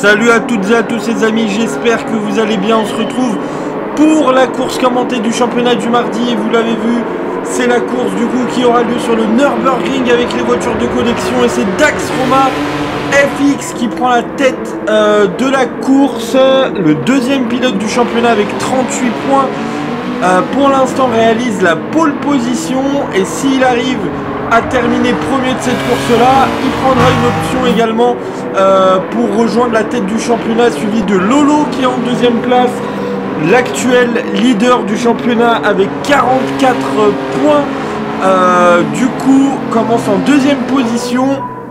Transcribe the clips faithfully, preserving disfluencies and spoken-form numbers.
Salut à toutes et à tous les amis, j'espère que vous allez bien. On se retrouve pour la course commentée du championnat du mardi. Et vous l'avez vu, c'est la course du coup qui aura lieu sur le Nürburgring avec les voitures de collection. Et c'est Dax Roma F X qui prend la tête euh, de la course. Le deuxième pilote du championnat avec trente-huit points. Euh, pour l'instant réalise la pole position. Et s'il arrive à terminer premier de cette course là, il prendra une option également euh, pour rejoindre la tête du championnat, suivi de Lolo qui est en deuxième place, l'actuel leader du championnat avec quarante-quatre points. Euh, du coup commence en deuxième position.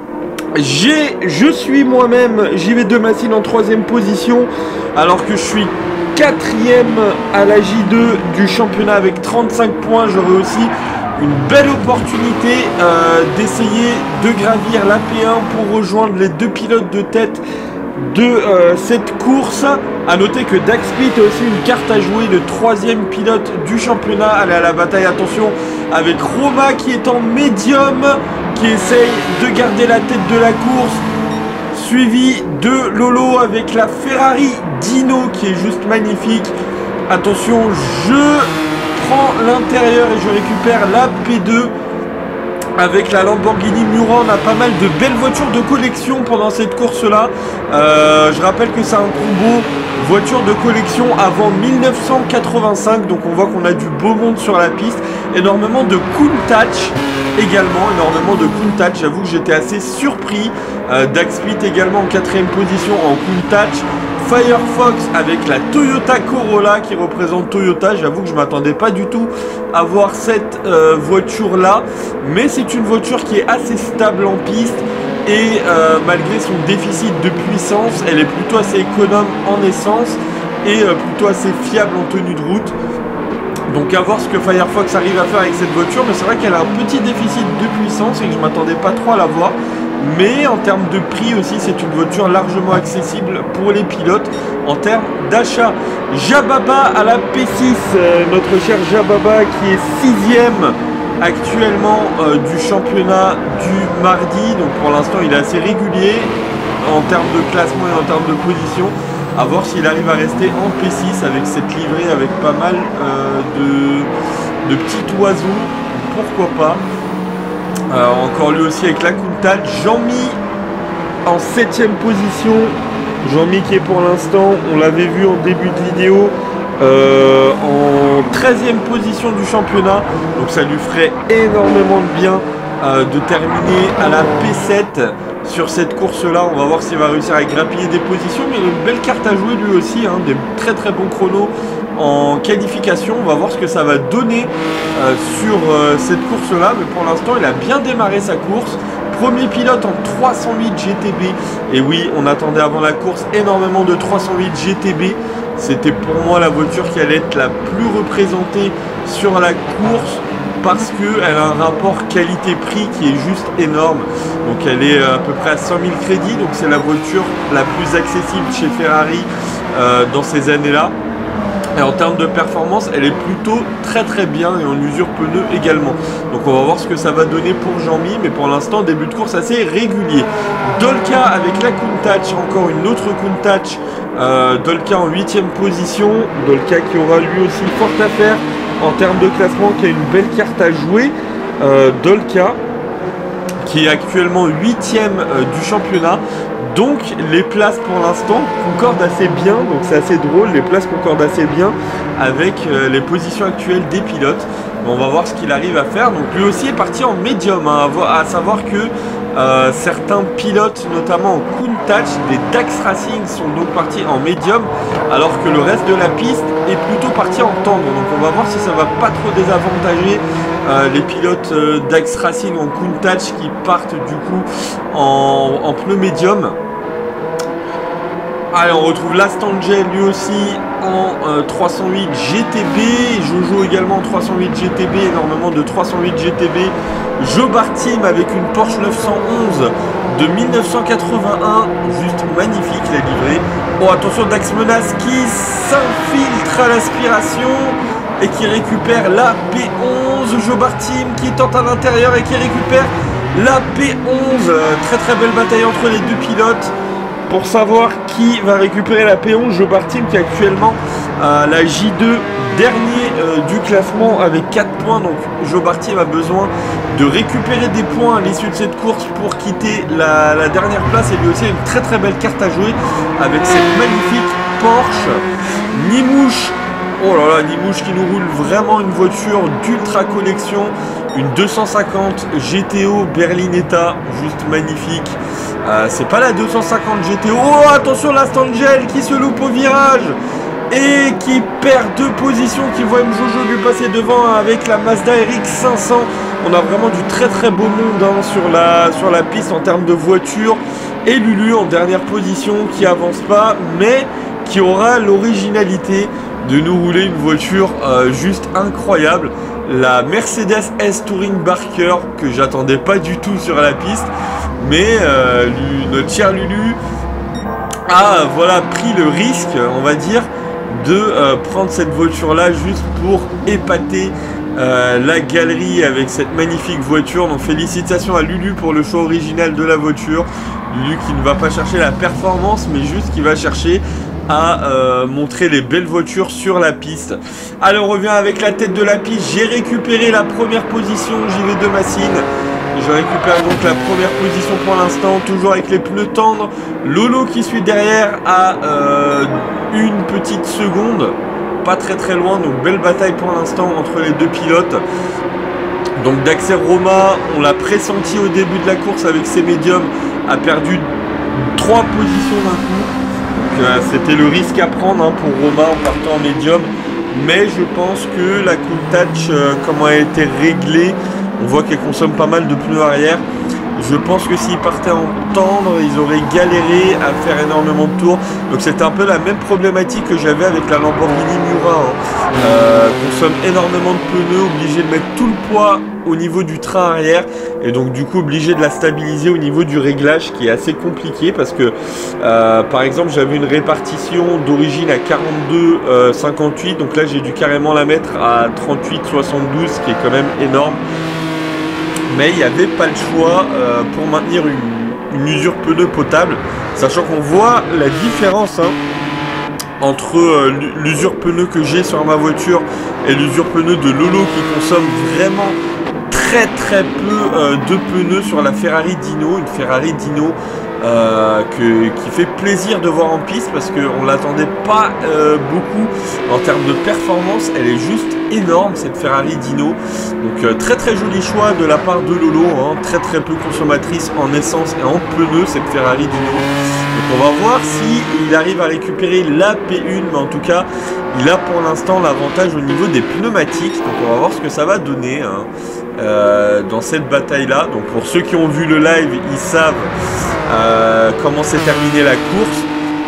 J'ai, je suis moi-même J V deux Massine en troisième position, alors que je suis quatrième à la J deux du championnat avec trente-cinq points. J'aurai aussi une belle opportunité euh, d'essayer de gravir la P un pour rejoindre les deux pilotes de tête de euh, cette course. A noter que Dax Pit a aussi une carte à jouer, le troisième pilote du championnat. Allez à la bataille, attention, avec Roma qui est en médium, qui essaye de garder la tête de la course, suivi de Lolo avec la Ferrari Dino qui est juste magnifique. Attention, je prends l'intérieur et je récupère la P deux avec la Lamborghini Miura. On a pas mal de belles voitures de collection pendant cette course là. Euh, je rappelle que c'est un combo voiture de collection avant mille neuf cent quatre-vingt-cinq, donc on voit qu'on a du beau monde sur la piste. Énormément de Countach également, énormément de Countach. J'avoue que j'étais assez surpris. euh, Dax Pit également en quatrième position en Countach. Firefox avec la Toyota Corolla qui représente Toyota. J'avoue que je ne m'attendais pas du tout à voir cette euh, voiture là, mais c'est une voiture qui est assez stable en piste et euh, malgré son déficit de puissance, elle est plutôt assez économe en essence et euh, plutôt assez fiable en tenue de route. Donc à voir ce que Firefox arrive à faire avec cette voiture, mais c'est vrai qu'elle a un petit déficit de puissance et que je ne m'attendais pas trop à la voir. Mais en termes de prix aussi, c'est une voiture largement accessible pour les pilotes en termes d'achat. Jababa à la P six, euh, notre cher Jababa qui est sixième actuellement euh, du championnat du mardi. Donc pour l'instant il est assez régulier en termes de classement et en termes de position. À voir s'il arrive à rester en P six avec cette livrée avec pas mal euh, de, de petits oiseaux. Pourquoi pas. Euh, encore lui aussi avec la Countach. Jean-Mi en septième position. Jean-Mi qui est pour l'instant, on l'avait vu en début de vidéo, euh, en treizième position du championnat. Donc ça lui ferait énormément de bien euh, de terminer à la P sept sur cette course là. On va voir s'il va réussir à grappiller des positions, mais il a une belle carte à jouer lui aussi, hein, des très très bons chronos en qualification. On va voir ce que ça va donner euh, sur euh, cette course là, mais pour l'instant il a bien démarré sa course. Premier pilote en trois cent huit G T B, et oui, on attendait avant la course énormément de trois cent huit G T B. C'était pour moi la voiture qui allait être la plus représentée sur la course parce qu'elle a un rapport qualité-prix qui est juste énorme. Donc elle est à peu près à cent mille crédits, donc c'est la voiture la plus accessible chez Ferrari euh, dans ces années là. Et en termes de performance, elle est plutôt très très bien et en usure pneu également. Donc on va voir ce que ça va donner pour Jean-Mi, mais pour l'instant début de course assez régulier. Dolka avec la Countach, encore une autre Countach. Euh, Dolka en huitième position. Dolka qui aura lui aussi fort à faire en termes de classement, qui a une belle carte à jouer. Euh, Dolka qui est actuellement huitième euh, du championnat. Donc les places pour l'instant concordent assez bien, donc c'est assez drôle, les places concordent assez bien avec euh, les positions actuelles des pilotes. On va voir ce qu'il arrive à faire. Donc lui aussi est parti en médium, hein, à, à savoir que euh, certains pilotes, notamment en Countach, des Dax Racing, sont donc partis en médium, alors que le reste de la piste est plutôt parti en tendre. Donc on va voir si ça va pas trop désavantager euh, les pilotes euh, Dax Racing en Countach qui partent du coup en, en pneu médium. Allez, on retrouve Lastangel lui aussi en euh, trois cent huit G T B. Jojo également en trois cent huit G T B, énormément de trois cent huit G T B. Joe Bartim avec une Porsche neuf cent onze de mille neuf cent quatre-vingt-un, juste magnifique la livrée. Oh attention, Dax Menace qui s'infiltre à l'aspiration et qui récupère la P onze. Joe Bartim qui tente à l'intérieur et qui récupère la P onze. Très très belle bataille entre les deux pilotes. pour savoir qui va récupérer la P onze. Jobart Team qui est actuellement à la J deux, dernier euh, du classement avec quatre points. Donc Jobart Team a besoin de récupérer des points à l'issue de cette course pour quitter la, la dernière place. Et lui aussi une très très belle carte à jouer avec cette magnifique Porsche Nimouche. Oh là là, Nimouche qui nous roule vraiment une voiture d'ultra collection, une deux cent cinquante G T O Berlinetta, juste magnifique. Euh, c'est pas la deux cent cinquante G T O. Oh, attention, l'Astangel qui se loupe au virage et qui perd deux positions, qui voit Mjojo lui passer devant avec la Mazda R X cinq cents. On a vraiment du très très beau monde hein, sur, la, sur la piste en termes de voiture. Et Lulu en dernière position qui avance pas, mais qui aura l'originalité de nous rouler une voiture euh, juste incroyable, la Mercedes S Touring Barker, que j'attendais pas du tout sur la piste, mais euh, notre cher Lulu a voilà, pris le risque, on va dire, de euh, prendre cette voiture là juste pour épater euh, la galerie avec cette magnifique voiture. Donc félicitations à Lulu pour le choix original de la voiture. Lulu qui ne va pas chercher la performance, mais juste qui va chercher à euh, montrer les belles voitures sur la piste. Allez, on revient avec la tête de la piste. J'ai récupéré la première position, J V deux Massine. Je récupère donc la première position pour l'instant, toujours avec les pneus tendres. Lolo qui suit derrière à euh, une petite seconde, pas très très loin, donc belle bataille pour l'instant entre les deux pilotes. Donc Daxer Roma, on l'a pressenti au début de la course avec ses médiums, a perdu trois positions d'un coup. Euh, C'était le risque à prendre hein, pour Roma en partant en médium, mais je pense que la Countach, euh, comment elle a été réglée, on voit qu'elle consomme pas mal de pneus arrière. Je pense que s'ils partaient en tendre, ils auraient galéré à faire énormément de tours. Donc c'était un peu la même problématique que j'avais avec la Lamborghini Miura. Hein. Euh, consomme énormément de pneus, obligé de mettre tout le poids au niveau du train arrière. Et donc du coup obligé de la stabiliser au niveau du réglage, qui est assez compliqué. Parce que euh, par exemple j'avais une répartition d'origine à quarante-deux cinquante-huit. Donc là j'ai dû carrément la mettre à trente-huit soixante-douze, ce qui est quand même énorme. Mais il n'y avait pas le choix euh, pour maintenir une, une usure pneu potable, sachant qu'on voit la différence hein, entre euh, l'usure pneu que j'ai sur ma voiture et l'usure pneu de Lolo, qui consomme vraiment très très peu euh, de pneus sur la Ferrari Dino, une Ferrari Dino euh, que, qui fait plaisir de voir en piste parce qu'on ne l'attendait pas euh, beaucoup en termes de performance. Elle est juste énorme cette Ferrari Dino. Donc euh, très très joli choix de la part de Lolo, hein, très très peu consommatrice en essence et en pneus cette Ferrari Dino. Donc on va voir si il arrive à récupérer la P un, mais en tout cas il a pour l'instant l'avantage au niveau des pneumatiques. Donc on va voir ce que ça va donner hein, euh, dans cette bataille là. Donc pour ceux qui ont vu le live, ils savent euh, comment s'est terminée la course.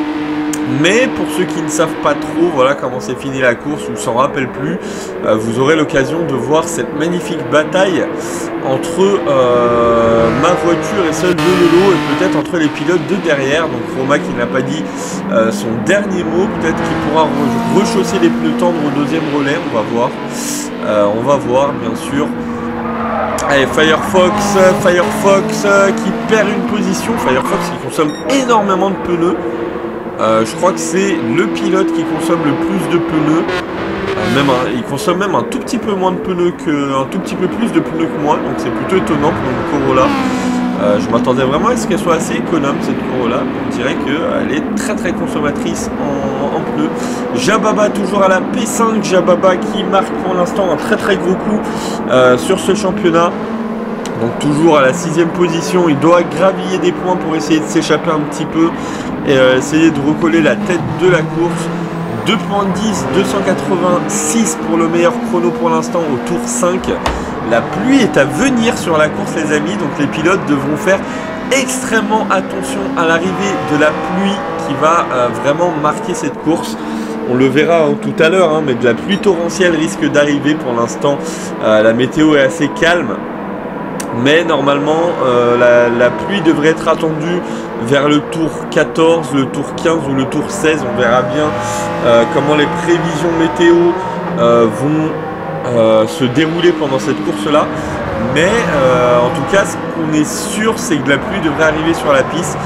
Mais pour ceux qui ne savent pas trop voilà comment s'est finie la course ou s'en rappellent plus, euh, vous aurez l'occasion de voir cette magnifique bataille entre euh, ma voiture et celle de Lolo, et peut-être entre les pilotes de derrière. Donc Roma qui n'a pas dit euh, son dernier mot, peut-être qu'il pourra re rechausser les pneus tendres au deuxième relais, on va voir. Euh, on va voir bien sûr. Allez, Firefox, Firefox euh, qui perd une position, Firefox qui consomme énormément de pneus. Euh, je crois que c'est le pilote qui consomme le plus de pneus. Euh, même un, il consomme même un tout petit peu moins de pneus que, un tout petit peu plus de pneus que moi. Donc c'est plutôt étonnant pour une Corolla. Euh, je m'attendais vraiment à ce qu'elle soit assez économe cette Corolla. On dirait qu'elle est très très consommatrice en, en pneus. Jababa toujours à la P cinq. Jababa qui marque pour l'instant un très très gros coup euh, sur ce championnat. Donc toujours à la sixième position, il doit graviller des points pour essayer de s'échapper un petit peu et euh, essayer de recoller la tête de la course. deux point dix, deux cent quatre-vingt-six pour le meilleur chrono pour l'instant au tour cinq. La pluie est à venir sur la course les amis, donc les pilotes devront faire extrêmement attention à l'arrivée de la pluie qui va euh, vraiment marquer cette course. On le verra hein, tout à l'heure, hein, mais de la pluie torrentielle risque d'arriver pour l'instant. Euh, la météo est assez calme. Mais normalement, euh, la, la pluie devrait être attendue vers le tour quatorze, le tour quinze ou le tour seize. On verra bien euh, comment les prévisions météo euh, vont euh, se dérouler pendant cette course-là. Mais euh, en tout cas, ce qu'on est sûr, c'est que la pluie devrait arriver sur la piste. Il faut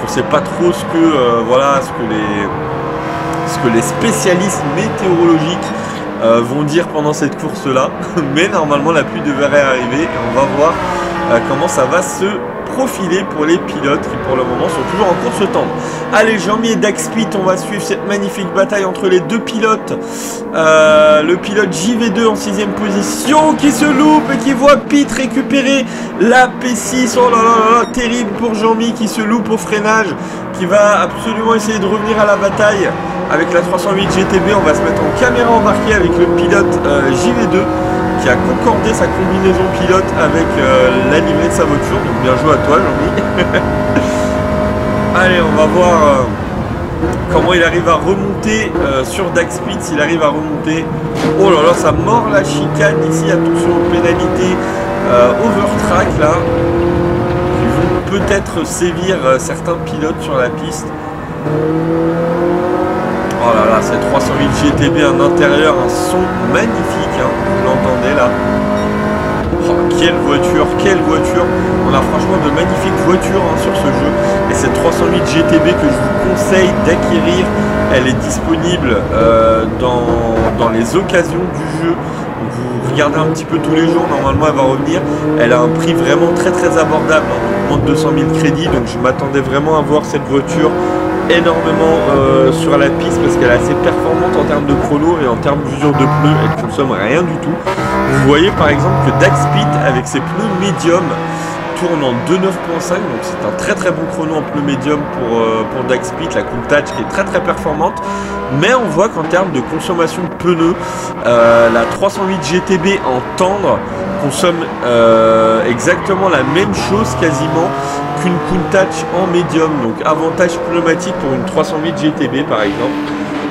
ne sait pas trop ce que, euh, voilà, ce que, les, ce que les spécialistes météorologiques euh, vont dire pendant cette course-là. Mais normalement, la pluie devrait arriver et on va voir euh, comment ça va se profiler pour les pilotes qui pour le moment sont toujours en course tendre. Allez, Jean-Mi et Daxpit, on va suivre cette magnifique bataille entre les deux pilotes. Euh, le pilote J V deux en sixième position qui se loupe et qui voit Pete récupérer la P six. Oh là là là là, terrible pour Jean-Mi qui se loupe au freinage, qui va absolument essayer de revenir à la bataille avec la trois cent huit G T B. On va se mettre en caméra embarquée avec le pilote euh, J V deux qui a concordé sa combinaison pilote avec euh, la livrée de sa voiture. Donc bien joué à toi, Jean-Mi. Allez, on va voir euh, comment il arrive à remonter euh, sur Daxpit, s'il arrive à remonter. Oh là là, ça mord la chicane ici. Attention aux pénalités euh, overtrack là, qui vont peut-être sévir euh, certains pilotes sur la piste. Oh là là, c'est trois cent huit G T B, un intérieur, un son magnifique, hein, vous l'entendez là. Oh, quelle voiture, quelle voiture. On a franchement de magnifiques voitures hein, sur ce jeu. Et cette trois cent huit G T B que je vous conseille d'acquérir, elle est disponible euh, dans, dans les occasions du jeu. Donc vous regardez un petit peu tous les jours, normalement elle va revenir. Elle a un prix vraiment très très abordable, hein, moins de deux cent mille crédits. Donc je m'attendais vraiment à voir cette voiture énormément euh, sur la piste parce qu'elle est assez performante en termes de chrono et en termes d'usure de pneus, elle consomme rien du tout. Vous voyez par exemple que Daxpit avec ses pneus médium tourne en deux neuf point cinq, donc c'est un très très bon chrono en pneus médium pour, euh, pour Daxpit, la Countach qui est très très performante. Mais on voit qu'en termes de consommation de pneus, euh, la trois cent huit G T B en tendre consomme euh, exactement la même chose quasiment qu'une Countach en médium. Donc avantage pneumatique pour une trois cent huit G T B par exemple.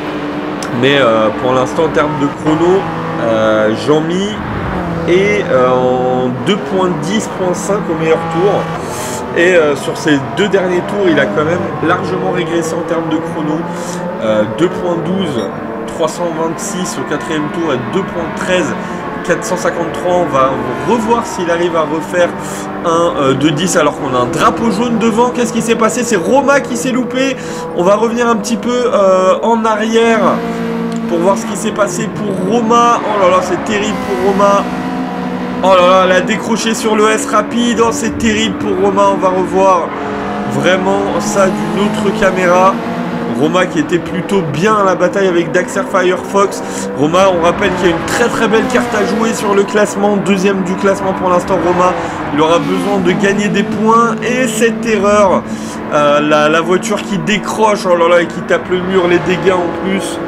Mais euh, pour l'instant en termes de chrono, euh, Jean-Mi est euh, en deux dix point cinq au meilleur tour. Et euh, sur ces deux derniers tours, il a quand même largement régressé en termes de chrono. Euh, deux douze, trois cent vingt-six au quatrième tour et deux treize, quatre cent cinquante-trois. On va revoir s'il arrive à refaire un euh, deux dix alors qu'on a un drapeau jaune devant. Qu'est-ce qui s'est passé? C'est Roma qui s'est loupé. On va revenir un petit peu euh, en arrière pour voir ce qui s'est passé pour Roma. Oh là là, c'est terrible pour Roma. Oh là là, elle a décroché sur le S rapide. Oh, c'est terrible pour Roma. On va revoir vraiment ça d'une autre caméra. Roma qui était plutôt bien à la bataille avec Daxer Firefox. Roma, on rappelle qu'il y a une très très belle carte à jouer sur le classement. Deuxième du classement pour l'instant, Roma. Il aura besoin de gagner des points. Et cette erreur, euh, la, la voiture qui décroche, oh là là, et qui tape le mur, les dégâts en plus.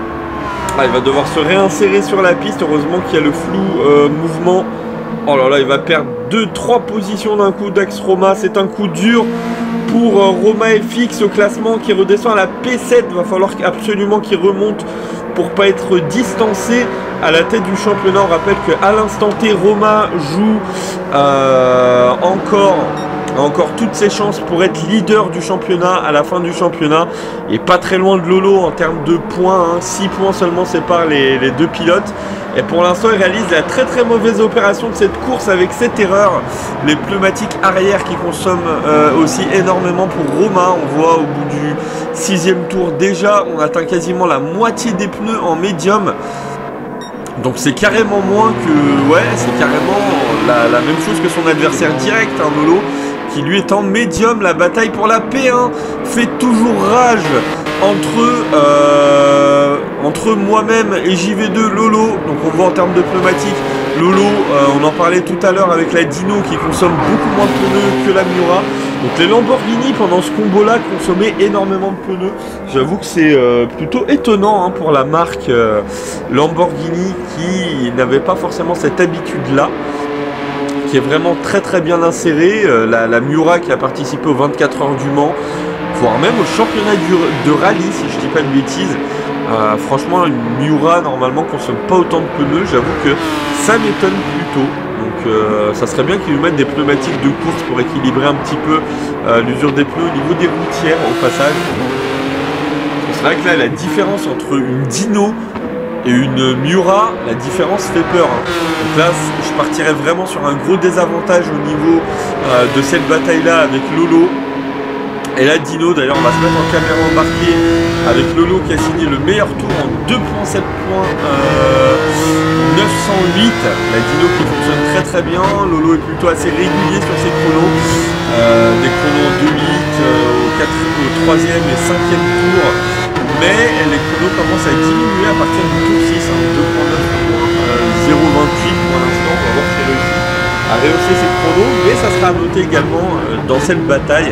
Ah, il va devoir se réinsérer sur la piste. Heureusement qu'il y a le flou euh, mouvement. Oh là là, il va perdre deux trois positions d'un coup. Dax Roma, c'est un coup dur pour euh, Roma F X au classement qui redescend à la P sept. Il va falloir absolument qu'il remonte pour pas être distancé à la tête du championnat. On rappelle qu'à l'instant T, Roma joue euh, encore encore toutes ses chances pour être leader du championnat à la fin du championnat. Et pas très loin de Lolo en termes de points, hein. six points seulement séparent les, les deux pilotes. Et pour l'instant, il réalise la très très mauvaise opération de cette course avec cette erreur. Les pneumatiques arrière qui consomment euh, aussi énormément pour Roma. On voit au bout du sixième tour déjà, on atteint quasiment la moitié des pneus en médium. Donc c'est carrément moins que... Ouais, c'est carrément la, la même chose que son adversaire direct, hein, Lolo, qui lui est en médium. La bataille pour la P un fait toujours rage entre, euh, entre moi-même et J V deux, Lolo. Donc on voit en termes de pneumatique, Lolo, euh, on en parlait tout à l'heure avec la Dino qui consomme beaucoup moins de pneus que la Miura. Donc les Lamborghini pendant ce combo là consommaient énormément de pneus. J'avoue que c'est euh, plutôt étonnant hein, pour la marque euh, Lamborghini qui n'avait pas forcément cette habitude là, qui est vraiment très très bien insérée. Euh, la, la Miura qui a participé aux vingt-quatre heures du Mans, voire même au championnat du, de rallye si je dis pas de bêtises. Euh, franchement une Miura normalement consomme pas autant de pneus. J'avoue que ça m'étonne plutôt. Donc euh, ça serait bien qu'ils nous mettent des pneumatiques de course pour équilibrer un petit peu euh, l'usure des pneus au niveau des routières au passage. C'est vrai que là la différence entre une Dino et une Miura, la différence fait peur. Hein. Donc là je partirais vraiment sur un gros désavantage au niveau euh, de cette bataille là avec Lolo. Et là, Dino, d'ailleurs, on va se mettre en caméra embarquée avec Lolo qui a signé le meilleur tour en deux virgule sept points, euh, neuf cent huit. La Dino qui fonctionne très très bien. Lolo est plutôt assez régulier sur ses chronos. Euh, des chronos en deux huit euh, au, au troisième et cinquième tour. Mais les chronos commencent à diminuer à partir du tour six. Hein, deux virgule neuf points, euh, zéro virgule vingt-huit pour l'instant. On va voir s'il réussit à rehausser ses chronos. Mais ça sera à noter également euh, dans cette bataille.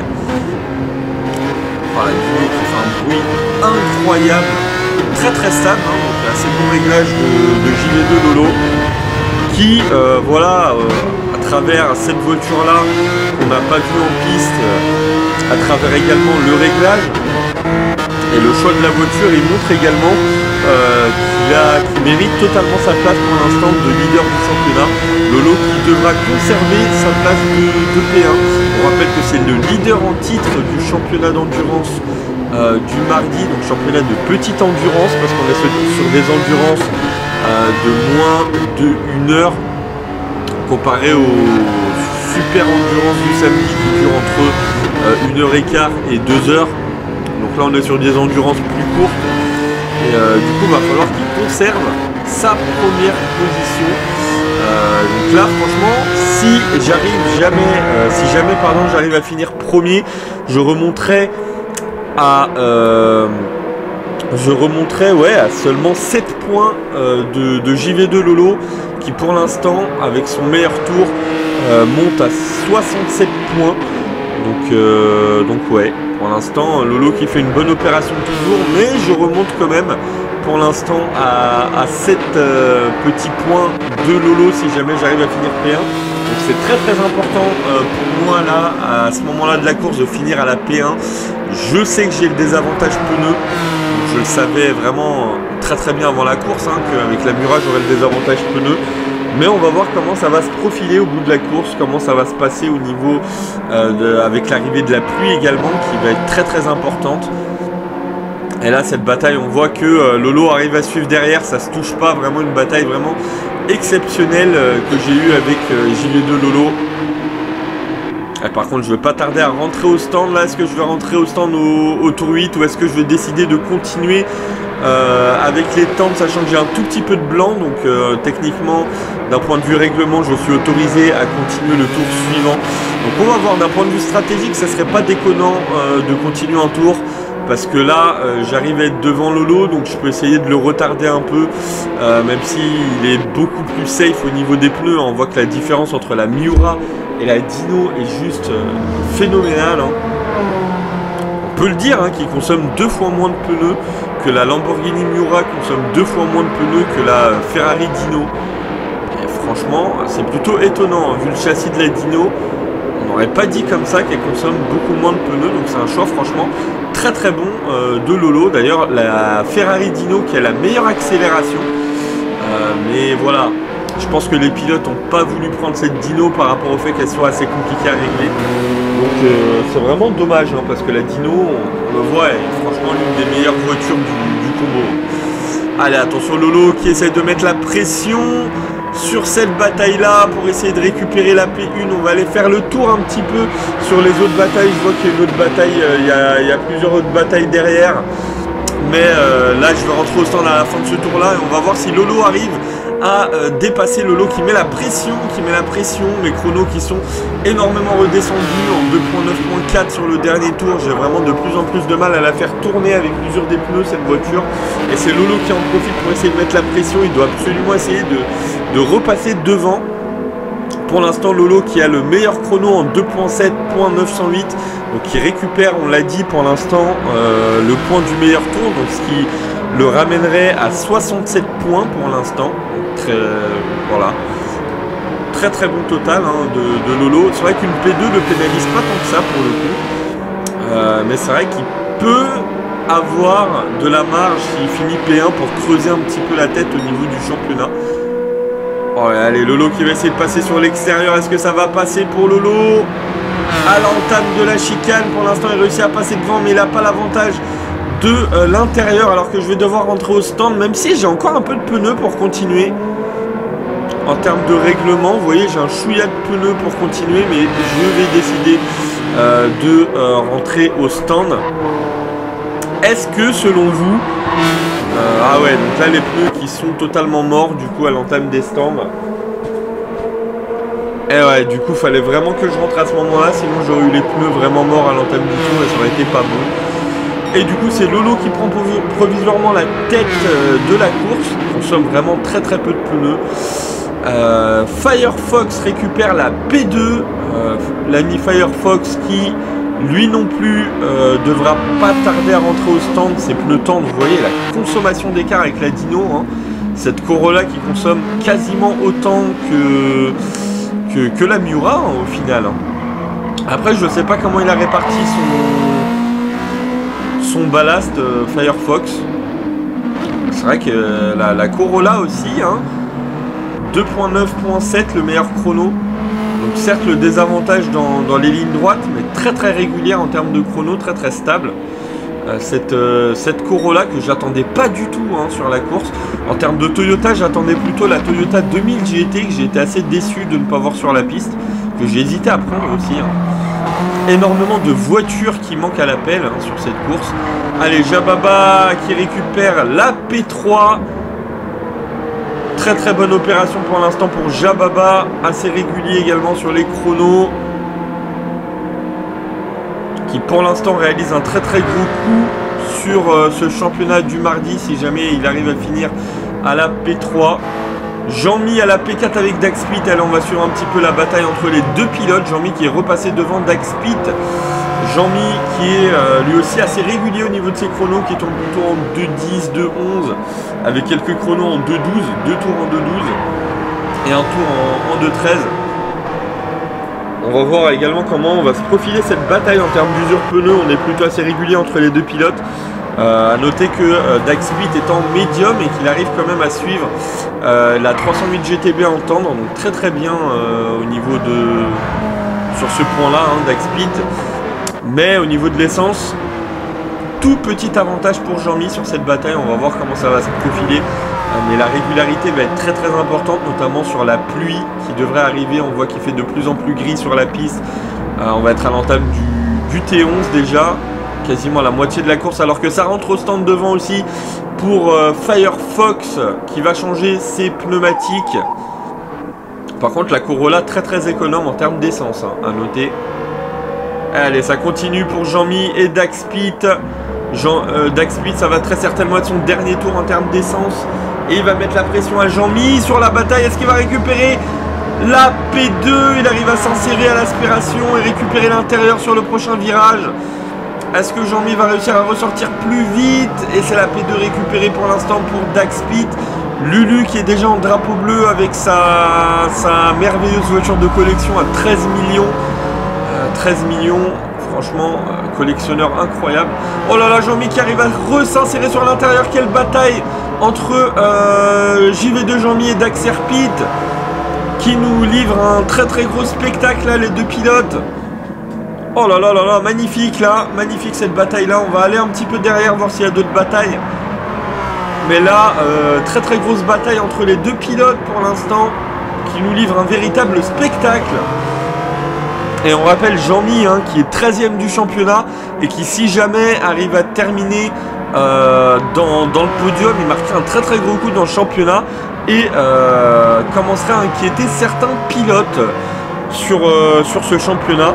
La Dino qui fait un bruit incroyable, très très stable, hein, donc assez bon réglage de, de J V deux Lolo qui, euh, voilà, euh, à travers cette voiture là qu'on n'a pas vu en piste, euh, à travers également le réglage et le choix de la voiture, il montre également euh, qu'il a, qu'il mérite totalement sa place pour l'instant de leader du championnat. Lolo qui devra conserver sa place de, de P un. On rappelle que c'est le leader en titre du championnat d'endurance euh, du mardi, donc championnat de petite endurance, parce qu'on est sur des endurances euh, de moins de une heure comparé aux super endurance du samedi qui dure entre euh, une heure et quart et deux heures. Donc là on est sur des endurances plus courtes et euh, du coup il va falloir qu'il conserve sa première position. Euh, donc là franchement si j'arrive jamais euh, si jamais pardon j'arrive à finir premier, je remonterai à euh, je remonterai ouais à seulement sept points euh, de, de J V deux Lolo qui pour l'instant avec son meilleur tour euh, monte à soixante-sept points. Donc euh, donc ouais, pour l'instant Lolo qui fait une bonne opération toujours, mais je remonte quand même pour l'instant à, à sept euh, petits points de Lolo si jamais j'arrive à finir P un. Donc c'est très très important euh, pour moi là, à ce moment-là de la course, de finir à la P un. Je sais que j'ai le désavantage pneu, donc je le savais vraiment très très bien avant la course, hein, qu'avec la Mura j'aurais le désavantage pneu. Mais on va voir comment ça va se profiler au bout de la course, comment ça va se passer au niveau euh, de, avec l'arrivée de la pluie également, qui va être très très importante. Et là cette bataille, on voit que euh, Lolo arrive à suivre derrière, ça se touche pas, vraiment une bataille vraiment exceptionnelle euh, que j'ai eue avec euh, J V deux Lolo. Et par contre je vais pas tarder à rentrer au stand là, est-ce que je vais rentrer au stand au, au tour huit ou est-ce que je vais décider de continuer euh, avec les temps, sachant que j'ai un tout petit peu de blanc, donc euh, techniquement d'un point de vue règlement je suis autorisé à continuer le tour suivant. Donc on va voir, d'un point de vue stratégique ça serait pas déconnant euh, de continuer un tour, parce que là euh, j'arrive à être devant Lolo, donc je peux essayer de le retarder un peu, euh, même s'il est beaucoup plus safe au niveau des pneus. On voit que la différence entre la Miura et la Dino est juste euh, phénoménale, hein. On peut le dire, hein, qu'il consomme deux fois moins de pneus que la Lamborghini Miura, consomme deux fois moins de pneus que la Ferrari Dino. Et franchement c'est plutôt étonnant, hein, vu le châssis de la Dino. On n'aurait pas dit comme ça qu'elle consomme beaucoup moins de pneus, donc c'est un choix franchement très très bon euh, de Lolo. D'ailleurs la Ferrari Dino qui a la meilleure accélération, euh, mais voilà, je pense que les pilotes n'ont pas voulu prendre cette Dino par rapport au fait qu'elle soit assez compliquée à régler. Donc euh, c'est vraiment dommage, hein, parce que la Dino, on, on le voit, est franchement l'une des meilleures voitures du, du combo. Allez, attention Lolo qui essaie de mettre la pression sur cette bataille là pour essayer de récupérer la P un. On va aller faire le tour un petit peu sur les autres batailles. Je vois qu'il y a une autre bataille, euh, il, y a, il y a plusieurs autres batailles derrière, mais euh, là je vais rentrer au stand à la fin de ce tour là et on va voir si Lolo arrive à euh, dépasser. Lolo qui met la pression, qui met la pression, mes chronos qui sont énormément redescendus en deux virgule neuf point quatre sur le dernier tour. J'ai vraiment de plus en plus de mal à la faire tourner avec l'usure des pneus cette voiture, et c'est Lolo qui en profite pour essayer de mettre la pression. Il doit absolument essayer de, de repasser devant. Pour l'instant Lolo qui a le meilleur chrono en deux virgule sept point neuf cent huit, donc qui récupère, on l'a dit pour l'instant, euh, le point du meilleur tour, donc ce qui le ramènerait à soixante-sept points pour l'instant. Très, voilà, très très bon total, hein, de, de Lolo. C'est vrai qu'une P deux ne pénalise pas tant que ça pour le coup, euh, mais c'est vrai qu'il peut avoir de la marge s'il finit P un pour creuser un petit peu la tête au niveau du championnat. Oh, allez, Lolo qui va essayer de passer sur l'extérieur. Est-ce que ça va passer pour Lolo? À l'entame de la chicane, pour l'instant il réussit à passer devant, mais il n'a pas l'avantage de euh, l'intérieur, alors que je vais devoir rentrer au stand, même si j'ai encore un peu de pneus pour continuer. En termes de règlement, vous voyez, j'ai un chouïa de pneus pour continuer, mais je vais décider euh, de euh, rentrer au stand. Est-ce que selon vous... Euh, ah ouais, donc là les pneus qui sont totalement morts du coup à l'entame des stands. Et ouais, du coup fallait vraiment que je rentre à ce moment-là, sinon j'aurais eu les pneus vraiment morts à l'entame du tour et ça aurait été pas bon. Et du coup c'est Lolo qui prend provisoirement la tête euh, de la course. Il consomme vraiment très très peu de pneus. Euh, Firefox récupère la P deux. Euh, L'ami Firefox qui lui non plus euh, devra pas tarder à rentrer au stand. Ses pneus tendres, vous voyez la consommation d'écart avec la Dino, hein. Cette Corolla qui consomme quasiment autant que, que, que la Miura hein, au final. Après je sais pas comment il a réparti son, son ballast euh, Firefox. C'est vrai que euh, la, la Corolla aussi hein, deux point neuf point sept le meilleur chrono. Donc certes le désavantage dans, dans les lignes droites, mais très très régulière en termes de chrono, très très stable. Euh, cette, euh, cette Corolla que j'attendais pas du tout hein, sur la course. En termes de Toyota, j'attendais plutôt la Toyota deux mille G T que j'ai été assez déçu de ne pas voir sur la piste, que j'ai hésité à prendre aussi. Hein. Énormément de voitures qui manquent à l'appel hein, sur cette course. Allez, Jababa qui récupère la P trois. Très très bonne opération pour l'instant pour Jababa, assez régulier également sur les chronos, qui pour l'instant réalise un très très gros coup sur euh, ce championnat du mardi si jamais il arrive à finir à la P trois. Jean-Mi à la P quatre avec Daxpit. Allez, on va suivre un petit peu la bataille entre les deux pilotes. Jean-Mi qui est repassé devant Daxpit. Jean-Mi qui est euh, lui aussi assez régulier au niveau de ses chronos, qui tourne plutôt en deux dix, deux onze, avec quelques chronos en deux douze, deux tours en deux douze et un tour en, en deux treize. On va voir également comment on va se profiler cette bataille en termes d'usure pneus. On est plutôt assez régulier entre les deux pilotes. Euh, à noter que euh, Daxpit est en médium et qu'il arrive quand même à suivre euh, la trois cent huit G T B en tendre, donc très très bien euh, au niveau de sur ce point là hein, Daxpit. Mais au niveau de l'essence, tout petit avantage pour Jean-Mi sur cette bataille. On va voir comment ça va se profiler, euh, mais la régularité va être très très importante, notamment sur la pluie qui devrait arriver. On voit qu'il fait de plus en plus gris sur la piste. Euh, on va être à l'entame du, du T onze déjà, quasiment la moitié de la course, alors que ça rentre au stand devant aussi pour euh, Firefox qui va changer ses pneumatiques. Par contre la Corolla très très économe en termes d'essence hein, à noter. Allez, ça continue pour Jean-Mi et Daxpit. Jean, euh, Daxpit, ça va très certainement être son dernier tour en termes d'essence, et il va mettre la pression à Jean-Mi sur la bataille. Est-ce qu'il va récupérer la P deux? Il arrive à s'insérer à l'aspiration et récupérer l'intérieur sur le prochain virage. Est-ce que Jean-Mi va réussir à ressortir plus vite? Et c'est la P deux récupérée pour l'instant pour Daxpit. Lulu qui est déjà en drapeau bleu avec sa, sa merveilleuse voiture de collection à treize millions. Euh, treize millions, franchement, euh, collectionneur incroyable. Oh là là, Jean-Mi qui arrive à re-s'insérer sur l'intérieur. Quelle bataille entre euh, J V deux Jean-Mi et Daxerpit, qui nous livre un très très gros spectacle là, les deux pilotes. Oh là là là là, magnifique là, magnifique cette bataille là. On va aller un petit peu derrière voir s'il y a d'autres batailles. Mais là, euh, très très grosse bataille entre les deux pilotes pour l'instant, qui nous livre un véritable spectacle. Et on rappelle Jean-Mi hein, qui est treizième du championnat et qui si jamais arrive à terminer euh, dans, dans le podium, il marquerait un très très gros coup dans le championnat et euh, commencerait à inquiéter certains pilotes sur, euh, sur ce championnat.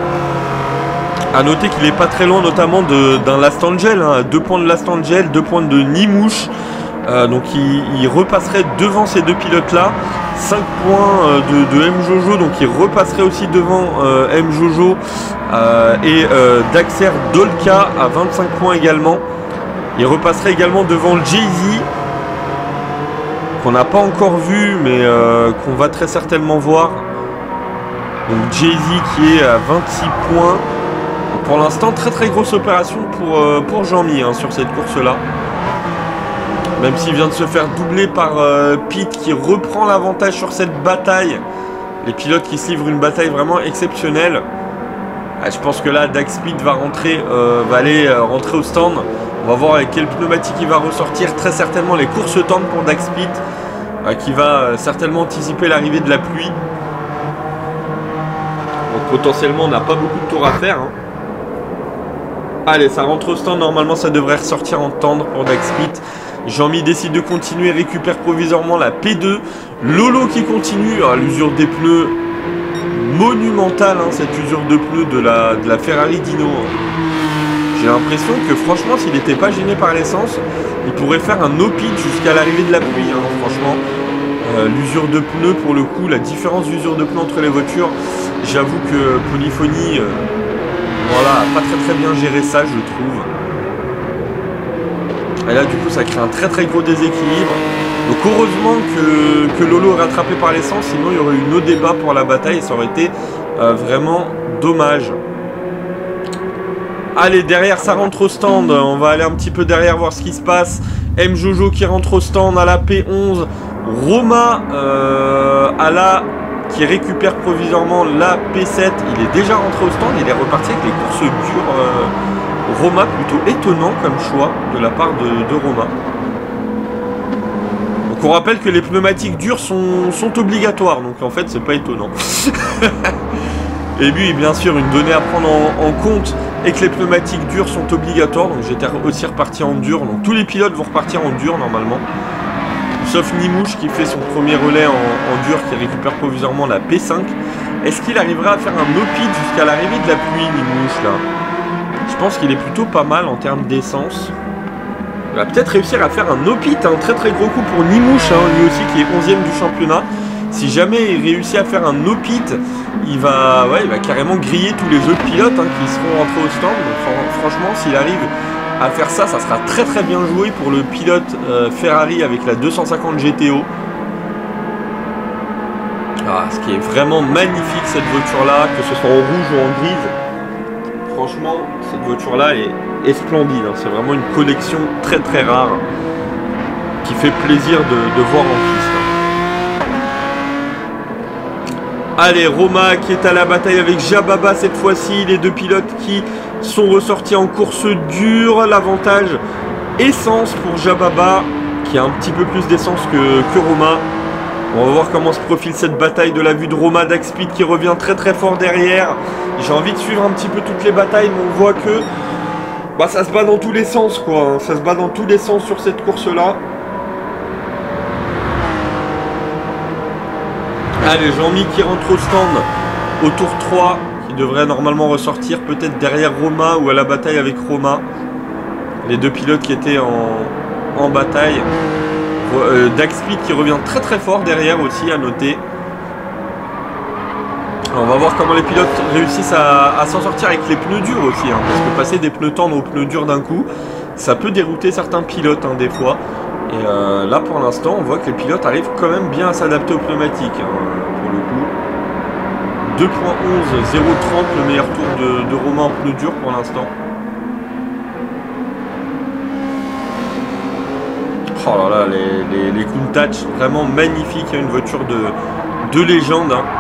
A noter qu'il n'est pas très loin notamment d'un Last Angel, hein, deux points de Last Angel, deux points de Nimouche. Euh, donc il, il repasserait devant ces deux pilotes là. cinq points euh, de, de M Jojo, donc il repasserait aussi devant euh, M Jojo euh, et euh, Daxer Dolka à vingt-cinq points également. Il repasserait également devant Jay-Z, qu'on n'a pas encore vu mais euh, qu'on va très certainement voir. Donc Jay-Z qui est à vingt-six points. Pour l'instant, très très grosse opération pour, euh, pour Jean-Mi hein, sur cette course-là. Même s'il vient de se faire doubler par euh, Pete qui reprend l'avantage sur cette bataille. Les pilotes qui se livrent une bataille vraiment exceptionnelle. Ah, je pense que là, Daxpit va rentrer, euh, va aller euh, rentrer au stand. On va voir avec quel pneumatique il va ressortir. Très certainement les courses tendres pour Daxpit, euh, qui va euh, certainement anticiper l'arrivée de la pluie. Donc potentiellement, on n'a pas beaucoup de tours à faire. Hein. Allez, ça rentre au stand. Normalement, ça devrait ressortir en tendre pour Daxpit. Jean-Mi décide de continuer, récupère provisoirement la P deux. Lolo qui continue. Ah, l'usure des pneus monumentale, hein, cette usure de pneus de la, de la Ferrari Dino. J'ai l'impression que franchement, s'il n'était pas gêné par l'essence, il pourrait faire un no-pit jusqu'à l'arrivée de la pluie. Hein, franchement, euh, l'usure de pneus, pour le coup, la différence d'usure de pneus entre les voitures, j'avoue que Polyphony, euh, voilà, a pas très très bien géré ça, je trouve. Et là, du coup, ça crée un très très gros déséquilibre. Donc heureusement que, que Lolo est rattrapé par l'essence, sinon il y aurait eu no débat pour la bataille et ça aurait été euh, vraiment dommage. Allez, derrière ça rentre au stand, on va aller un petit peu derrière voir ce qui se passe. M Jojo qui rentre au stand à la P onze. Roma euh, à la qui récupère provisoirement la P sept. Il est déjà rentré au stand, il est reparti avec les courses dures. Euh, Roma, plutôt étonnant comme choix de la part de, de Roma. Donc on rappelle que les pneumatiques dures sont, sont obligatoires, donc en fait c'est pas étonnant. Et puis bien sûr une donnée à prendre en, en compte est que les pneumatiques dures sont obligatoires, donc j'étais aussi reparti en dur, donc tous les pilotes vont repartir en dur normalement. Sauf Nimouche qui fait son premier relais en, en dur, qui récupère provisoirement la P cinq. Est-ce qu'il arrivera à faire un no-pit jusqu'à l'arrivée de la pluie, Nimouche, là? Je pense qu'il est plutôt pas mal en termes d'essence. Il va peut-être réussir à faire un no-pit, un très très gros coup pour Nimouche, hein, lui aussi qui est onzième du championnat. Si jamais il réussit à faire un no-pit, il va, ouais, il va carrément griller tous les autres pilotes hein, qui seront rentrés au stand. Donc, franchement, s'il arrive à faire ça, ça sera très très bien joué pour le pilote euh, Ferrari avec la deux cent cinquante G T O. Ah, ce qui est vraiment magnifique cette voiture-là, que ce soit en rouge ou en grise. Franchement, cette voiture-là est, est splendide. Hein. C'est vraiment une collection très très rare qui fait plaisir de, de voir en piste. Allez, Roma qui est à la bataille avec Jababa cette fois-ci. Les deux pilotes qui sont ressortis en course dure. L'avantage essence pour Jababa qui a un petit peu plus d'essence que, que Roma. On va voir comment se profile cette bataille de la vue de Roma. Daxpit qui revient très très fort derrière. J'ai envie de suivre un petit peu toutes les batailles, mais on voit que bah, ça se bat dans tous les sens, quoi. Ça se bat dans tous les sens sur cette course-là. Allez, Jean-Mi qui rentre au stand au tour trois, qui devrait normalement ressortir peut-être derrière Roma ou à la bataille avec Roma. Les deux pilotes qui étaient en, en bataille. Euh, Daxpit qui revient très très fort derrière aussi, à noter. Alors, on va voir comment les pilotes réussissent à, à s'en sortir avec les pneus durs aussi, hein, parce que passer des pneus tendres aux pneus durs d'un coup, ça peut dérouter certains pilotes hein, des fois. Et euh, là pour l'instant on voit que les pilotes arrivent quand même bien à s'adapter aux pneumatiques hein, pour le coup. deux point onze, zéro trente le meilleur tour de, de Roma en pneus durs pour l'instant. Oh là là, les, les, les Countach vraiment magnifiques, hein, une voiture de, de légende. Hein.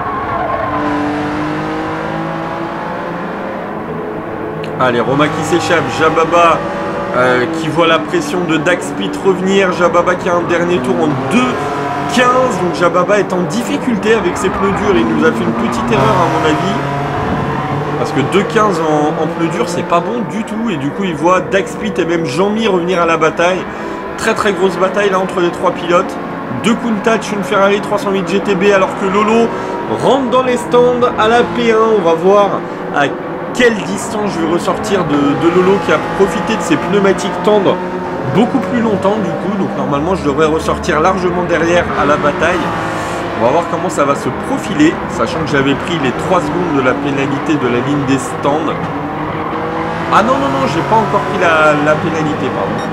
Allez, Roma qui s'échappe, Jababa euh, qui voit la pression de Daxpit revenir, Jababa qui a un dernier tour en deux quinze, donc Jababa est en difficulté avec ses pneus durs, il nous a fait une petite erreur à mon avis, parce que deux quinze en, en pneus durs c'est pas bon du tout, et du coup il voit Daxpit et même Jean-Mi revenir à la bataille, très très grosse bataille là entre les trois pilotes, deux Countach, une Ferrari trois cent huit G T B, alors que Lolo rentre dans les stands à la P un, on va voir à quelle distance je vais ressortir de, de Lolo qui a profité de ses pneumatiques tendres beaucoup plus longtemps du coup, donc normalement je devrais ressortir largement derrière à la bataille. On va voir comment ça va se profiler, sachant que j'avais pris les trois secondes de la pénalité de la ligne des stands. Ah non non non, j'ai pas encore pris la, la pénalité, pardon.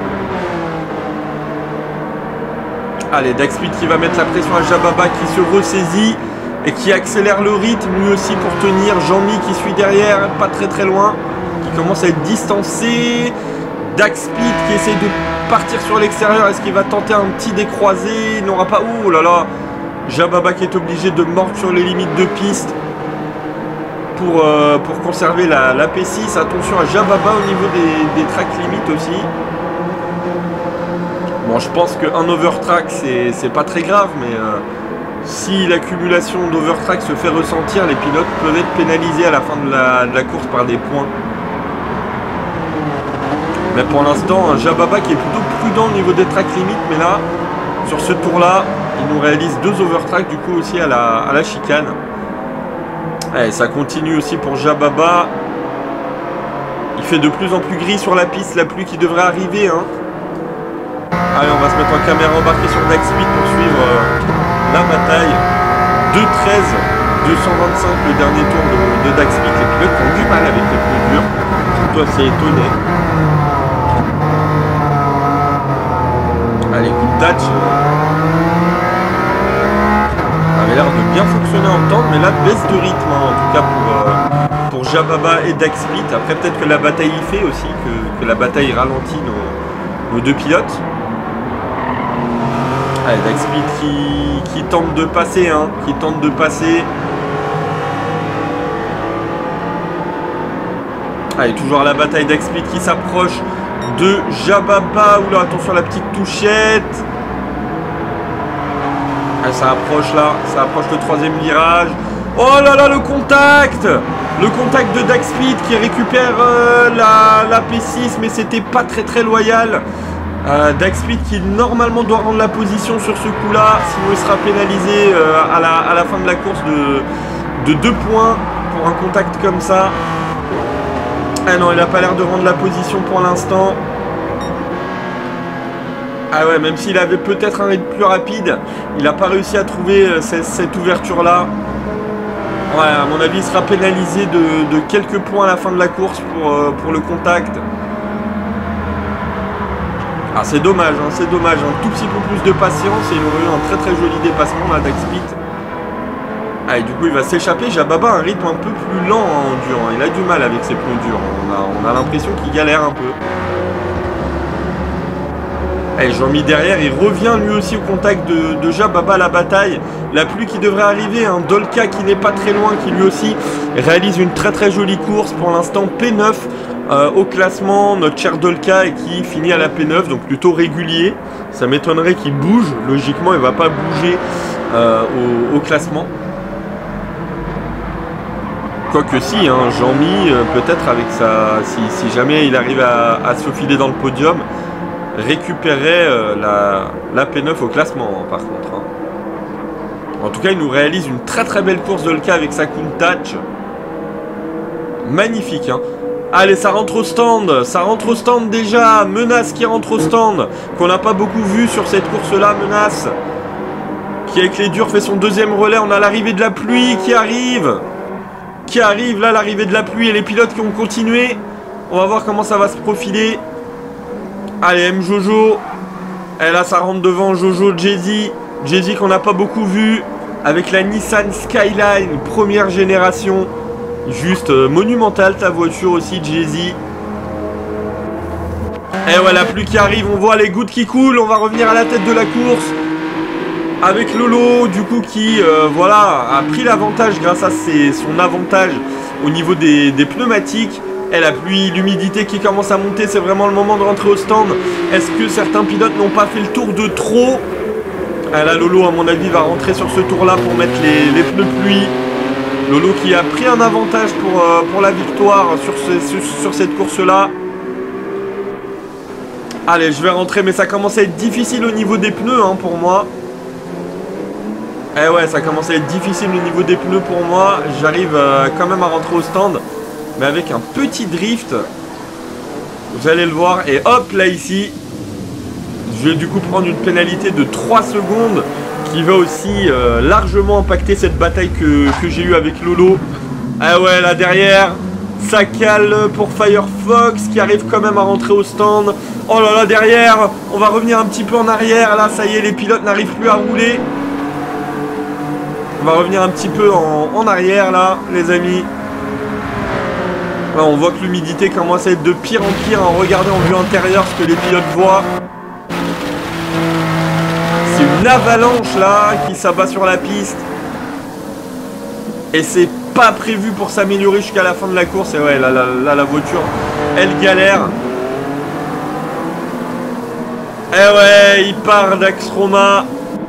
Allez, Daxpit qui va mettre la pression à Jababa qui se ressaisit et qui accélère le rythme lui aussi pour tenir. Jean-Mi qui suit derrière, pas très très loin, qui commence à être distancé. Daxpit qui essaie de partir sur l'extérieur, est-ce qu'il va tenter un petit décroisé? Il n'aura pas... Ouh là là, Jababa qui est obligé de mordre sur les limites de piste pour, euh, pour conserver la, la P six. Attention à Jababa au niveau des, des tracks limites aussi. Bon, je pense qu'un overtrack c'est pas très grave, mais euh, si l'accumulation d'overtrack se fait ressentir, les pilotes peuvent être pénalisés à la fin de la, de la course par des points. Mais pour l'instant, un Jababa qui est plutôt prudent au niveau des tracks limites. Mais là, sur ce tour-là, il nous réalise deux overtracks du coup aussi à la, à la chicane. Allez, ça continue aussi pour Jababa. Il fait de plus en plus gris sur la piste, la pluie qui devrait arriver. Hein. Allez, on va se mettre en caméra embarquée sur Dagspeed pour suivre euh, la bataille. deux treize, deux cent vingt-cinq le dernier tour de, de Dagspeed. Les pilotes qui ont du mal avec les pneus durs. Toi, c'est étonné. Allez, coup de touch. Ça avait l'air de bien fonctionner en temps, mais là, baisse de rythme, hein, en tout cas pour, euh, pour Jababa et Dagspeed. Après, peut-être que la bataille y fait aussi, que, que la bataille ralentit nos, nos deux pilotes. Allez, Dagspeed qui, qui tente de passer, hein, qui tente de passer. Allez, toujours la bataille Dagspeed qui s'approche de Jababa. Oula, attention à la petite touchette. Allez, ça approche là, ça approche le troisième virage. Oh là là, le contact. Le contact de Dagspeed qui récupère euh, la, la P six, mais c'était pas très très loyal. Euh, Dagspeed qui normalement doit rendre la position sur ce coup là, sinon il sera pénalisé euh, à, la, à la fin de la course de, de deux points pour un contact comme ça. Ah non, il n'a pas l'air de rendre la position pour l'instant. Ah ouais, même s'il avait peut-être un rythme plus rapide, il n'a pas réussi à trouver euh, cette, cette ouverture là. Ouais, à mon avis il sera pénalisé de, de quelques points à la fin de la course pour, euh, pour le contact. Ah, c'est dommage, hein, c'est dommage, un tout petit peu plus de patience et il aurait eu un très très joli dépassement là, Dagspeed. Ah, et du coup il va s'échapper. Jababa a un rythme un peu plus lent hein, en dur, hein. Il a du mal avec ses pneus durs, on a, on a l'impression qu'il galère un peu. Et Jean-Mi derrière, il revient lui aussi au contact de, de Jababa à la bataille. La pluie qui devrait arriver, un hein. Dolka qui n'est pas très loin, qui lui aussi réalise une très très jolie course pour l'instant, P neuf. Euh, au classement, notre cher Dolka et qui finit à la P neuf, donc plutôt régulier. Ça m'étonnerait qu'il bouge, logiquement il ne va pas bouger euh, au, au classement. Quoique si, hein, Jean-Mi, euh, peut-être avec sa... Si, si jamais il arrive à, à se faufiler dans le podium, récupérer euh, la, la P neuf au classement hein, par contre. Hein. En tout cas, il nous réalise une très très belle course Dolka avec sa Countach. Magnifique, hein. Allez, ça rentre au stand, ça rentre au stand déjà, Menace qui rentre au stand, qu'on n'a pas beaucoup vu sur cette course-là, Menace, qui avec les durs fait son deuxième relais. On a l'arrivée de la pluie qui arrive, qui arrive là, l'arrivée de la pluie et les pilotes qui ont continué. On va voir comment ça va se profiler. Allez, M Jojo, et là ça rentre devant Jojo, Jay-Z, Jay-Z qu'on n'a pas beaucoup vu, avec la Nissan Skyline, première génération. Juste euh, monumental ta voiture aussi, Jay-Z. Et ouais, la pluie qui arrive, on voit les gouttes qui coulent. On va revenir à la tête de la course avec Lolo, du coup, qui euh, voilà, a pris l'avantage grâce à ses, son avantage au niveau des, des pneumatiques. Et la pluie, l'humidité qui commence à monter, c'est vraiment le moment de rentrer au stand. Est-ce que certains pilotes n'ont pas fait le tour de trop? Ah, là, Lolo, à mon avis, va rentrer sur ce tour-là pour mettre les, les pneus pluie. Lolo qui a pris un avantage pour, euh, pour la victoire sur, ce, sur, sur cette course-là. Allez, je vais rentrer, mais ça commence à être difficile au niveau des pneus hein, pour moi. Eh ouais, ça commence à être difficile au niveau des pneus pour moi. J'arrive euh, quand même à rentrer au stand, mais avec un petit drift. Vous allez le voir. Et hop, là ici, je vais du coup prendre une pénalité de trois secondes. Qui va aussi euh, largement impacter cette bataille que, que j'ai eue avec Lolo. Ah ouais, là derrière, ça cale pour Firefox qui arrive quand même à rentrer au stand. Oh là là, derrière, on va revenir un petit peu en arrière. Là, ça y est, les pilotes n'arrivent plus à rouler. On va revenir un petit peu en, en arrière, là, les amis. Là, on voit que l'humidité commence à être de pire en pire. En regardant en vue intérieure ce que les pilotes voient. Une avalanche là qui s'abat sur la piste et c'est pas prévu pour s'améliorer jusqu'à la fin de la course. Et ouais, là, là, là la voiture elle galère. Et ouais, il part Dax Roma.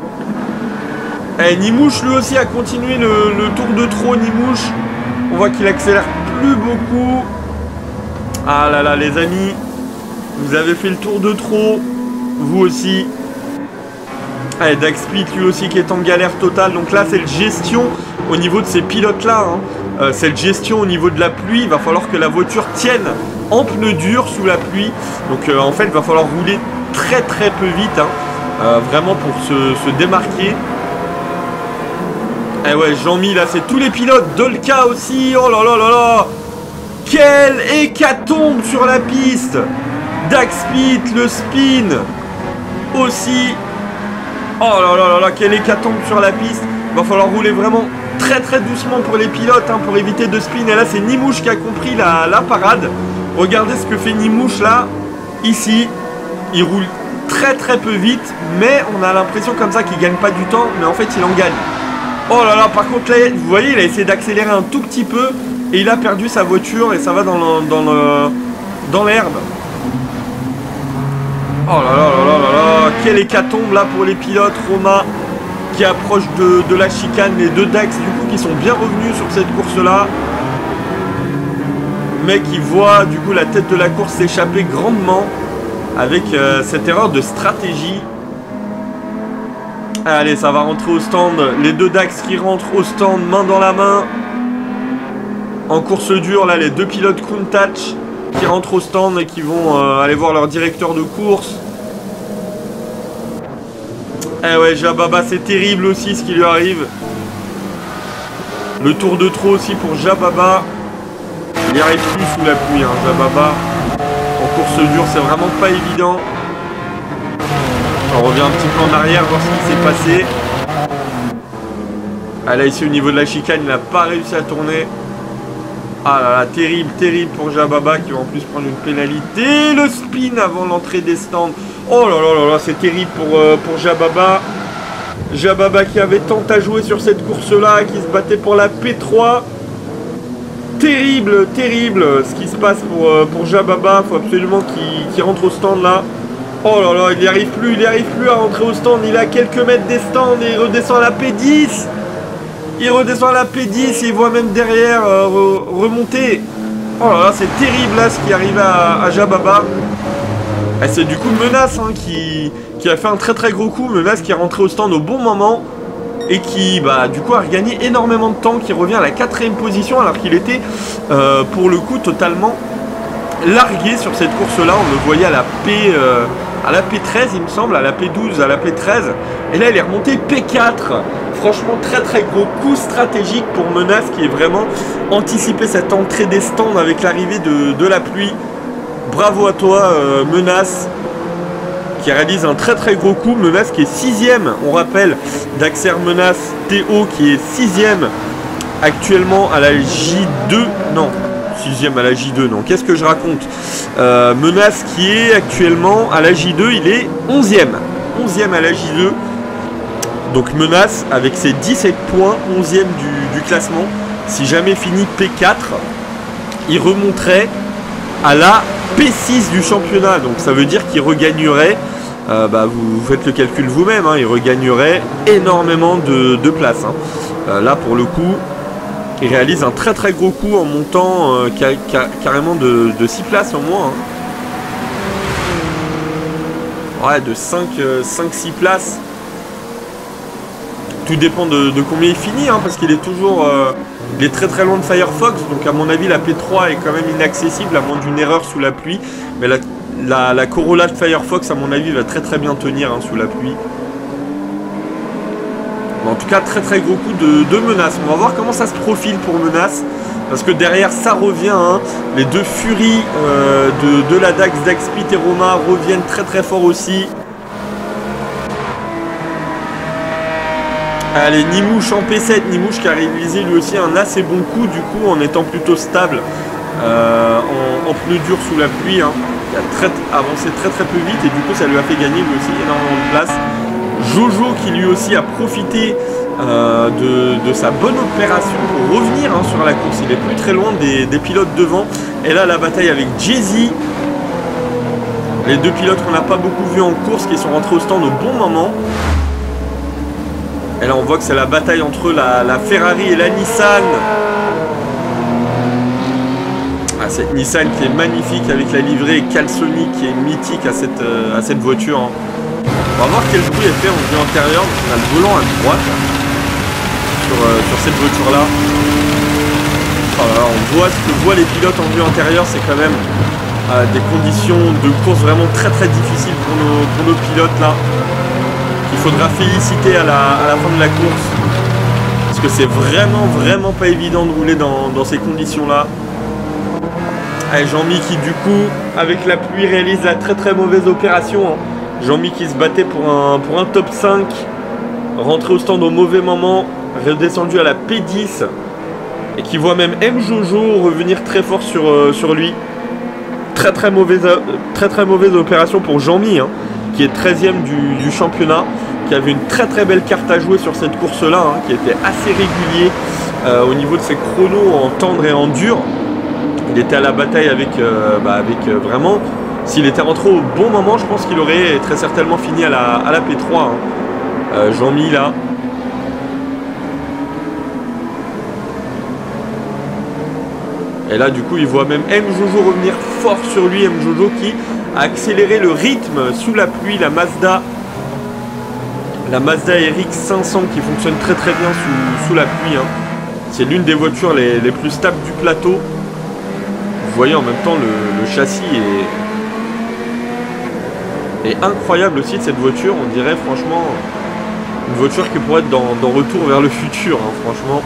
Et Nimouche lui aussi a continué le, le tour de trop. Nimouche, on voit qu'il accélère plus beaucoup. Ah là là les amis, Vous avez fait le tour de trop. Vous aussi. Allez, Daxpit lui aussi qui est en galère totale. Donc là, c'est le gestion au niveau de ces pilotes-là. Hein. Euh, c'est le gestion au niveau de la pluie. Il va falloir que la voiture tienne en pneus durs sous la pluie. Donc euh, en fait, il va falloir rouler très très peu vite. Hein. Euh, vraiment pour se, se démarquer. Eh ouais, Jean-Mi, là, c'est tous les pilotes. Dolka aussi. Oh là là là là. Quelle hécatombe sur la piste. Daxpit, le spin. Aussi. Oh là là là là, quelle hécatombe sur la piste. Il va falloir rouler vraiment très très doucement pour les pilotes, hein, pour éviter de spin. Et là, c'est Nimouche qui a compris la, la parade. Regardez ce que fait Nimouche là. Ici, il roule très très peu vite. Mais on a l'impression comme ça qu'il ne gagne pas du temps. Mais en fait, il en gagne. Oh là là, par contre, là, vous voyez, il a essayé d'accélérer un tout petit peu. Et il a perdu sa voiture et ça va dans le, dans le, dans l'herbe. Oh là là là là là là, quelle hécatombe là pour les pilotes. Roma qui approche de, de la chicane, les deux Dax du coup qui sont bien revenus sur cette course là. Mais qui voit du coup la tête de la course s'échapper grandement avec euh, cette erreur de stratégie. Allez, ça va rentrer au stand. Les deux Dax qui rentrent au stand, main dans la main. En course dure, là, les deux pilotes Countach qui rentrent au stand et qui vont euh, aller voir leur directeur de course. Eh ouais, Jababa, c'est terrible aussi ce qui lui arrive. Le tour de trop aussi pour Jababa. Il n'y arrive plus sous la pluie, hein, Jababa. En course dure, c'est vraiment pas évident. On revient un petit peu en arrière, voir ce qui s'est passé. Ah là, ici, au niveau de la chicane, il n'a pas réussi à tourner. Ah là là, terrible, terrible pour Jababa qui va en plus prendre une pénalité. Le spin avant l'entrée des stands. Oh là là là là, c'est terrible pour, euh, pour Jababa. Jababa qui avait tant à jouer sur cette course-là, qui se battait pour la P trois. Terrible, terrible ce qui se passe pour, euh, pour Jababa. Il faut absolument qu'il qu'il rentre au stand là. Oh là là, il n'y arrive plus, il n'y arrive plus à rentrer au stand. Il est à quelques mètres des stands et il redescend à la P dix. Il redescend à la P dix et il voit même derrière euh, re remonter. Oh là là, c'est terrible là ce qui arrive à, à Jababa. Et c'est du coup Menace hein, qui, qui a fait un très très gros coup. Menace qui est rentré au stand au bon moment. Et qui bah, du coup a regagné énormément de temps. Qui revient à la quatrième position alors qu'il était euh, pour le coup totalement largué sur cette course là. On le voyait à la P... Euh, à la P treize il me semble, à la P douze, à la P treize. Et là il est remonté P quatre. Franchement très très gros coup stratégique pour Menace qui est vraiment anticipé cette entrée des stands avec l'arrivée de, de la pluie. Bravo à toi euh, Menace qui réalise un très très gros coup. Menace qui est sixième, on rappelle, Daxer Menace Théo qui est sixième actuellement à la J deux, non, sixième à la J deux, non, qu'est-ce que je raconte euh, Menace qui est actuellement à la J deux, il est onzième, onzième à la J deux. Donc Menace avec ses dix-sept points, onzième du, du classement. Si jamais fini P quatre, il remonterait à la P six du championnat. Donc ça veut dire qu'il regagnerait, euh, bah vous, vous faites le calcul vous-même, hein, il regagnerait énormément de, de places. Hein. Euh, là pour le coup, il réalise un très très gros coup en montant euh, car, car, carrément de, de six places au moins. Hein. Ouais, de cinq six places. Tout dépend de, de combien il finit, hein, parce qu'il est toujours euh, il est très très loin de Firefox, donc à mon avis la P trois est quand même inaccessible à moins d'une erreur sous la pluie. Mais la, la, la Corolla de Firefox à mon avis va très très bien tenir hein, sous la pluie. Mais en tout cas très très gros coup de, de Menace. On va voir comment ça se profile pour Menace, parce que derrière ça revient, hein, les deux Furies euh, de, de la Dax, Daxpit et Roma reviennent très très fort aussi. Allez, Nimouche en P sept, Nimouche qui a réalisé lui aussi un assez bon coup du coup en étant plutôt stable euh, en, en pneus durs sous la pluie. Hein. Il a très, avancé très très peu vite et du coup ça lui a fait gagner lui aussi énormément de place. Jojo qui lui aussi a profité euh, de, de sa bonne opération pour revenir hein, sur la course. Il est plus très loin des, des pilotes devant. Et là la bataille avec Jay-Z. Les deux pilotes qu'on n'a pas beaucoup vus en course qui sont rentrés au stand au bon moment. Et là on voit que c'est la bataille entre la, la Ferrari et la Nissan. Ah, cette Nissan qui est magnifique avec la livrée caleçonnique qui est mythique à cette, euh, à cette voiture. Hein. On va voir quel bruit elle fait en vue antérieure. On a le volant à droite sur, euh, sur cette voiture-là. Alors, on voit ce que voient les pilotes en vue antérieure, c'est quand même euh, des conditions de course vraiment très très difficiles pour nos, pour nos pilotes là. Il faudra féliciter à la, à la fin de la course. Parce que c'est vraiment vraiment pas évident de rouler dans, dans ces conditions là. Allez, Jean-Mi qui du coup, avec la pluie, réalise la très très mauvaise opération. Hein. Jean-Mi qui se battait pour un, pour un top cinq, rentré au stand au mauvais moment, redescendu à la P dix. Et qui voit même M Jojo revenir très fort sur, euh, sur lui. Très très mauvaise, très, très mauvaise opération pour Jean-Mi, hein, qui est treizième du, du championnat, qui avait une très très belle carte à jouer sur cette course-là, hein, qui était assez régulier euh, au niveau de ses chronos en tendre et en dur. Il était à la bataille avec, euh, bah, avec euh, vraiment, s'il était rentré au bon moment, je pense qu'il aurait très certainement fini à la, à la P trois. Hein. Euh, Jean-Mi là. Et là, du coup, il voit même M Jojo revenir fort sur lui. M Jojo qui a accéléré le rythme sous la pluie. La Mazda, la Mazda R X cinq cents qui fonctionne très très bien sous, sous la pluie. Hein. C'est l'une des voitures les, les plus stables du plateau. Vous voyez en même temps le, le châssis est, est incroyable aussi de cette voiture. On dirait franchement une voiture qui pourrait être dans, dans Retour vers le futur. Hein, franchement.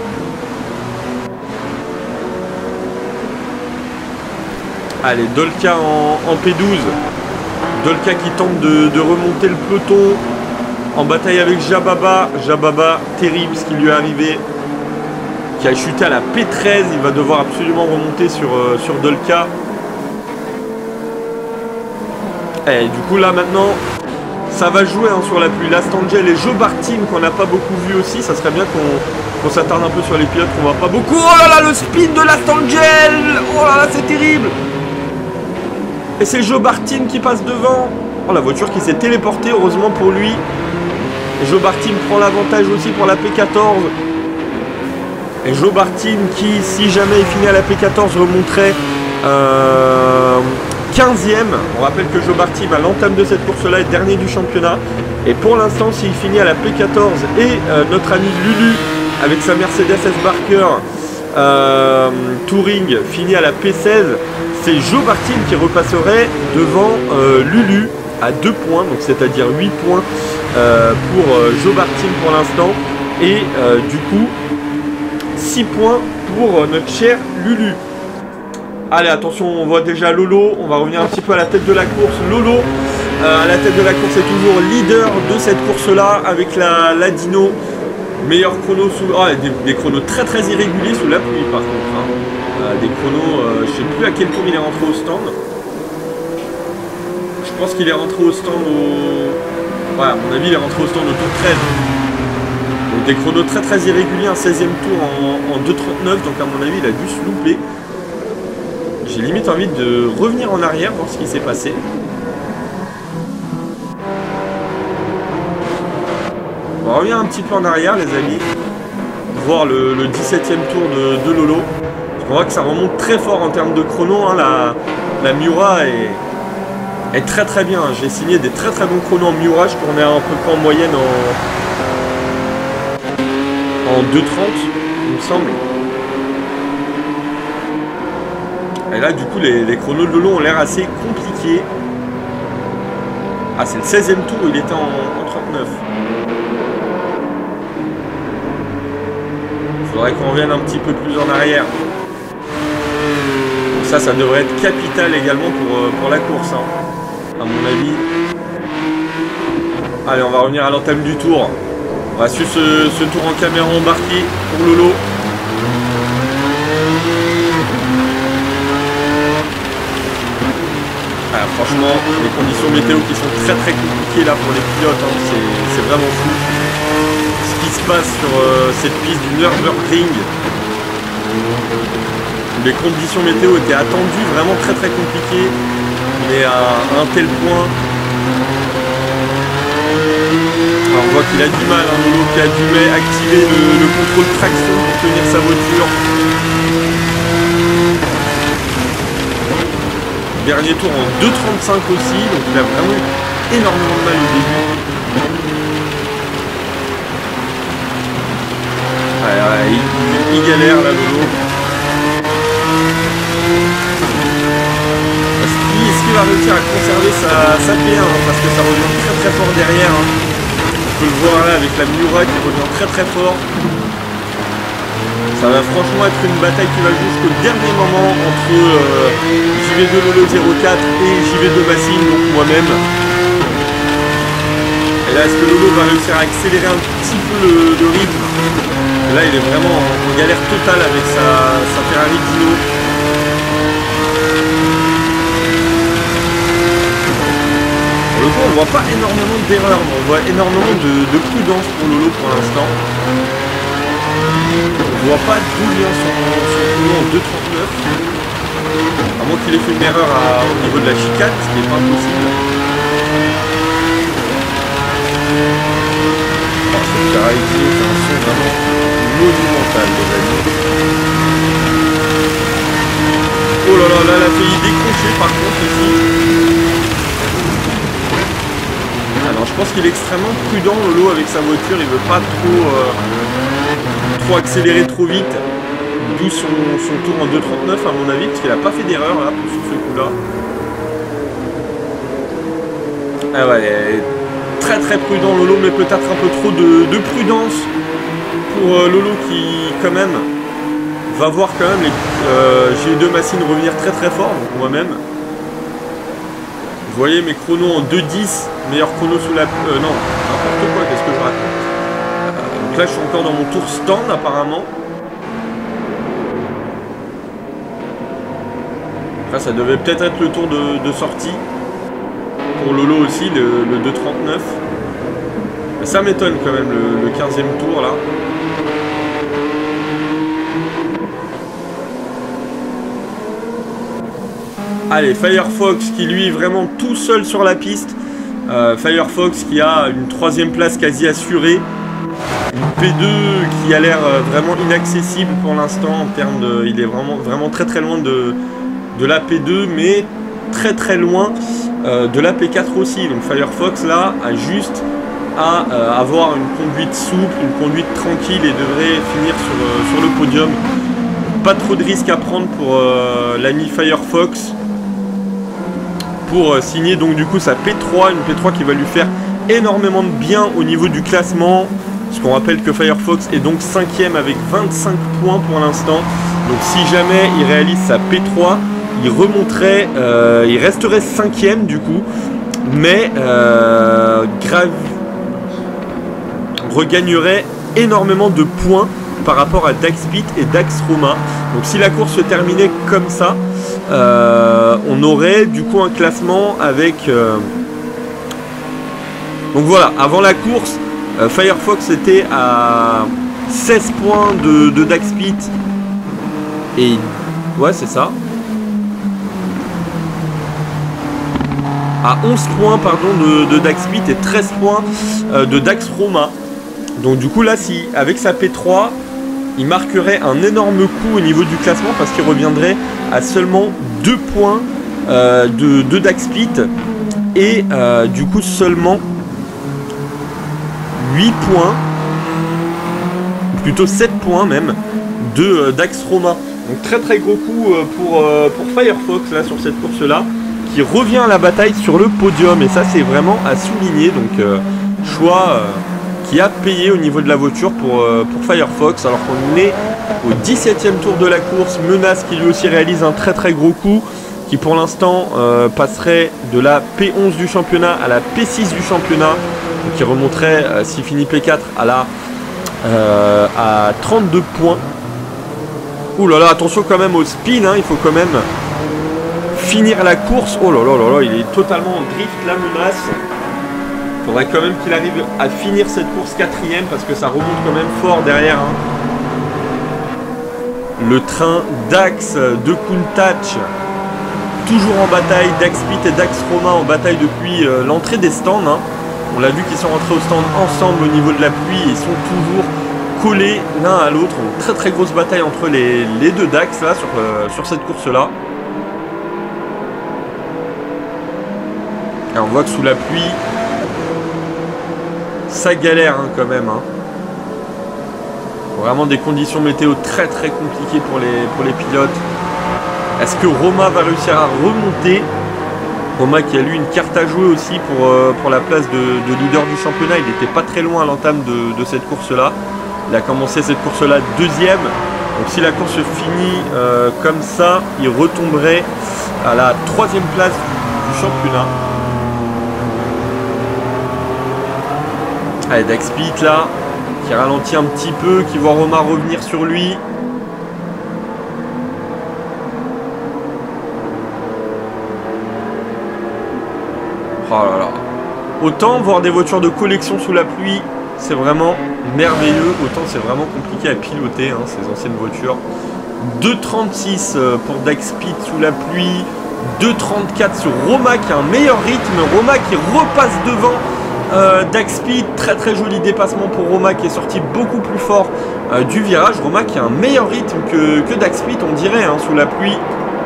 Allez, Dolka en, en P douze. Dolka qui tente de, de remonter le peloton en bataille avec Jababa. Jababa, terrible ce qui lui est arrivé. Qui a chuté à la P treize. Il va devoir absolument remonter sur, euh, sur Dolka. Et du coup, là maintenant, ça va jouer hein, sur la pluie. Lastangel et Joe Bartim qu'on n'a pas beaucoup vu aussi. Ça serait bien qu'on qu'on s'attarde un peu sur les pilotes qu'on voit pas beaucoup. Oh là là, le spin de Lastangel. Oh là là, c'est terrible. Et c'est Joe Bartim qui passe devant. Oh, la voiture qui s'est téléportée, heureusement pour lui. Et Joe Bartim prend l'avantage aussi pour la P quatorze. Et Joe Bartim qui, si jamais il finit à la P quatorze, remonterait euh, quinzième. On rappelle que Joe Bartim, à l'entame de cette course-là, est dernier du championnat. Et pour l'instant, s'il finit à la P quatorze et euh, notre ami Lulu, avec sa Mercedes S-Barker euh, Touring, finit à la P seize, c'est Joe Bartim qui repasserait devant euh, Lulu à deux points, donc c'est-à-dire huit points euh, pour euh, Joe Bartim pour l'instant. Et euh, du coup, six points pour euh, notre cher Lulu. Allez, attention, on voit déjà Lolo. On va revenir un petit peu à la tête de la course. Lolo, euh, à la tête de la course, est toujours leader de cette course-là avec la, la Dino. Meilleur chrono sous... Oh, des, des chronos très très irréguliers sous la pluie par contre. Hein. Euh, des chronos, euh, je sais plus à quel tour il est rentré au stand. Je pense qu'il est rentré au stand au... Ouais, à mon avis, il est rentré au stand au tour treize. Donc des chronos très très irréguliers, un seizième tour en, en deux trente-neuf. Donc à mon avis, il a dû se louper. J'ai limite envie de revenir en arrière, voir ce qui s'est passé. On va revenir un petit peu en arrière, les amis. Voir le, le dix-septième tour de, de Lolo. On voit que ça remonte très fort en termes de chrono. Hein. La, la Miura est, est très très bien. J'ai signé des très très bons chronos en Miura. Je tournais à peu près en moyenne en, en deux trente, il me semble. Et là, du coup, les, les chronos de Lolo ont l'air assez compliqués. Ah, c'est le seizième tour où il était en, en trente-neuf. Il faudrait qu'on revienne un petit peu plus en arrière. Donc ça, ça devrait être capital également pour, pour la course, hein, à mon avis. Allez, on va revenir à l'entame du tour. On va suivre ce, ce tour en caméra embarquée pour Lolo. Ah, franchement, les conditions météo qui sont très très compliquées là pour les pilotes, hein, c'est vraiment fou. Ce qui se passe sur euh, cette piste du Nürburgring. Les conditions météo étaient attendues, vraiment très très compliquées, mais à un tel point. Alors, on voit qu'il a du mal, hein, Lolo qui a dû activer le, le contrôle traction pour tenir sa voiture. Dernier tour en deux trente-cinq aussi, donc il a vraiment eu énormément de mal au début. Ouais, ouais, il, il galère là, Lolo. Est-ce qu'il est qu'il va réussir à conserver sa, sa P un, hein, parce que ça revient très très fort derrière. Hein. On peut le voir là avec la Miura qui revient très très fort. Ça va franchement être une bataille qui va jouer jusqu'au dernier moment entre euh, J V deux Lolo zéro quatre et J V deux Massine, donc moi-même. Et là, est-ce que Lolo va réussir à accélérer un petit peu le, le rythme? Là, il est vraiment en galère totale avec sa, sa Ferrari Dino. Pour le coup, on ne voit pas énormément d'erreurs, mais on voit énormément de, de prudence pour Lolo pour l'instant. On voit pas d'où vient son, son chrono en deux trente-neuf. À moins qu'il ait fait une erreur à, au niveau de la chicane, ce qui n'est pas impossible. Oh, cette Ferrari Dino fait un son vraiment monumental, les amis. Oh là là, là, elle a failli décrocher par contre ici. Alors je pense qu'il est extrêmement prudent, Lolo, avec sa voiture. Il veut pas trop... Euh, trop accéléré trop vite, d'où son, son tour en deux trente-neuf à mon avis, parce qu'il n'a pas fait d'erreur là pour ce coup là. Ah ouais, très très prudent Lolo, mais peut-être un peu trop de, de prudence pour euh, Lolo qui quand même va voir quand même les euh, J V deux Massine revenir très très fort, donc moi-même. Vous voyez mes chronos en deux dix, meilleur chrono sous la... Euh, non, n'importe quoi, qu'est-ce que je raconte? Donc là je suis encore dans mon tour stand apparemment. Là ça devait peut-être être le tour de, de sortie. Pour Lolo aussi, le, le deux trente-neuf. Mais ça m'étonne quand même le, le quinzième tour là. Allez, Firefox qui lui est vraiment tout seul sur la piste. Euh, Firefox qui a une troisième place quasi assurée. Une P deux qui a l'air vraiment inaccessible pour l'instant en termes de... Il est vraiment, vraiment très très loin de, de la P deux, mais très très loin euh, de la P quatre aussi. Donc Firefox là a juste à euh, avoir une conduite souple, une conduite tranquille et devrait finir sur, euh, sur le podium. Pas trop de risques à prendre pour euh, l'ami Firefox pour euh, signer donc du coup sa P trois, une P trois qui va lui faire énormément de bien au niveau du classement. Parce qu'on rappelle que Firefox est donc cinquième avec vingt-cinq points pour l'instant. Donc si jamais il réalise sa P trois, il remonterait, euh, il resterait cinquième du coup. Mais euh, grave, regagnerait énormément de points par rapport à Dax Pit et Dax Roma. Donc si la course se terminait comme ça, euh, on aurait du coup un classement avec... Euh... Donc voilà, avant la course... Euh, Firefox était à seize points de, de Dax Pit et ouais c'est ça, à onze points pardon de, de Dax Pit et treize points euh, de Dax Roma. Donc du coup là, si avec sa P trois il marquerait un énorme coup au niveau du classement parce qu'il reviendrait à seulement deux points euh, de, de Dax Pit et euh, du coup seulement huit points, plutôt sept points même, de euh, Dax Roma. Donc très très gros coup euh, pour, euh, pour Firefox là sur cette course là, qui revient à la bataille sur le podium, et ça c'est vraiment à souligner. Donc euh, choix euh, qui a payé au niveau de la voiture pour, euh, pour Firefox, alors qu'on est au dix-septième tour de la course. Menace qui lui aussi réalise un très très gros coup, qui pour l'instant euh, passerait de la P onze du championnat à la P six du championnat, qui remonterait, euh, s'il finit P quatre, à la euh, à trente-deux points. Ouh là là, attention quand même au spin, hein, il faut quand même finir la course. Oh là là là là, il est totalement en drift, la Menace. Il faudrait quand même qu'il arrive à finir cette course quatrième, parce que ça remonte quand même fort derrière. Hein. Le train Dax de Countach, toujours en bataille. Dax Pit et Dax Roma en bataille depuis euh, l'entrée des stands. Hein. On l'a vu qu'ils sont rentrés au stand ensemble au niveau de la pluie, et ils sont toujours collés l'un à l'autre. Une très très grosse bataille entre les, les deux Dax là sur, euh, sur cette course là. Et on voit que sous la pluie, ça galère hein, quand même. Hein. Vraiment des conditions météo très très compliquées pour les, pour les pilotes. Est-ce que Roma va réussir à remonter? Roma qui a eu une carte à jouer aussi pour, euh, pour la place de, de leader du championnat. Il n'était pas très loin à l'entame de, de cette course-là. Il a commencé cette course-là deuxième. Donc si la course finit euh, comme ça, il retomberait à la troisième place du, du championnat. Allez, Dax Split là, qui ralentit un petit peu, qui voit Roma revenir sur lui. Oh là là. Autant voir des voitures de collection sous la pluie, c'est vraiment merveilleux. Autant c'est vraiment compliqué à piloter, hein, ces anciennes voitures. deux trente-six pour Dax Split sous la pluie. deux trente-quatre sur Roma qui a un meilleur rythme. Roma qui repasse devant euh, Dax Split. Très très joli dépassement pour Roma qui est sorti beaucoup plus fort euh, du virage. Roma qui a un meilleur rythme que, que Dax Split, on dirait, hein, sous la pluie.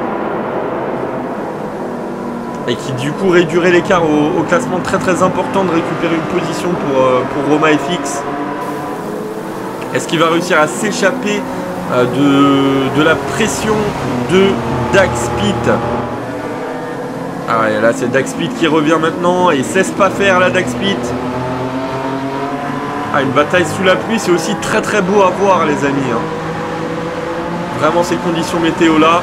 Et qui du coup réduirait l'écart au, au classement. Très très important de récupérer une position pour, euh, pour Roma F X. Est-ce qu'il va réussir à s'échapper euh, de, de la pression de Dax Split? Ah ouais, là c'est Dax Split qui revient maintenant et il cesse pas faire la Dax Split. Ah, une bataille sous la pluie, c'est aussi très très beau à voir les amis. Hein. Vraiment ces conditions météo là.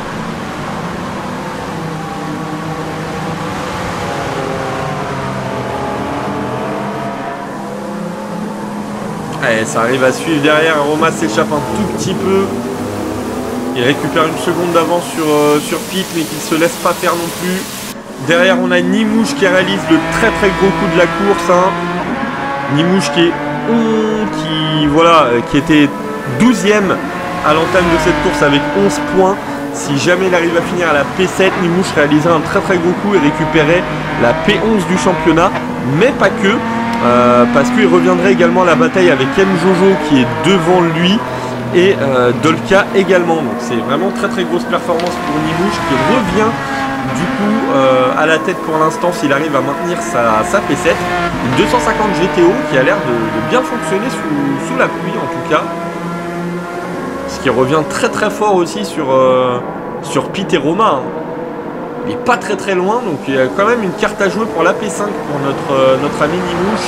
Allez, ça arrive à suivre derrière. Roma s'échappe un tout petit peu. Il récupère une seconde d'avance sur, euh, sur Pit, mais qui ne se laisse pas faire non plus. Derrière, on a Nimouche qui réalise le très très gros coup de la course. Hein. Nimouche qui est on, qui, voilà, qui était douzième à l'entame de cette course avec onze points. Si jamais il arrive à finir à la P sept, Nimouche réaliserait un très très gros coup et récupérait la P onze du championnat. Mais pas que. Euh, parce qu'il reviendrait également à la bataille avec M Jojo qui est devant lui et euh, Dolka également. Donc c'est vraiment très très grosse performance pour Nimouche qui revient du coup euh, à la tête pour l'instant s'il arrive à maintenir sa, sa P sept. Une deux cent cinquante G T O qui a l'air de, de bien fonctionner sous, sous la pluie en tout cas. Ce qui revient très très fort aussi sur, euh, sur Pit et Roma. Hein. Il n'est pas très très loin, donc il y a quand même une carte à jouer pour la P cinq pour notre, euh, notre ami Nimouche.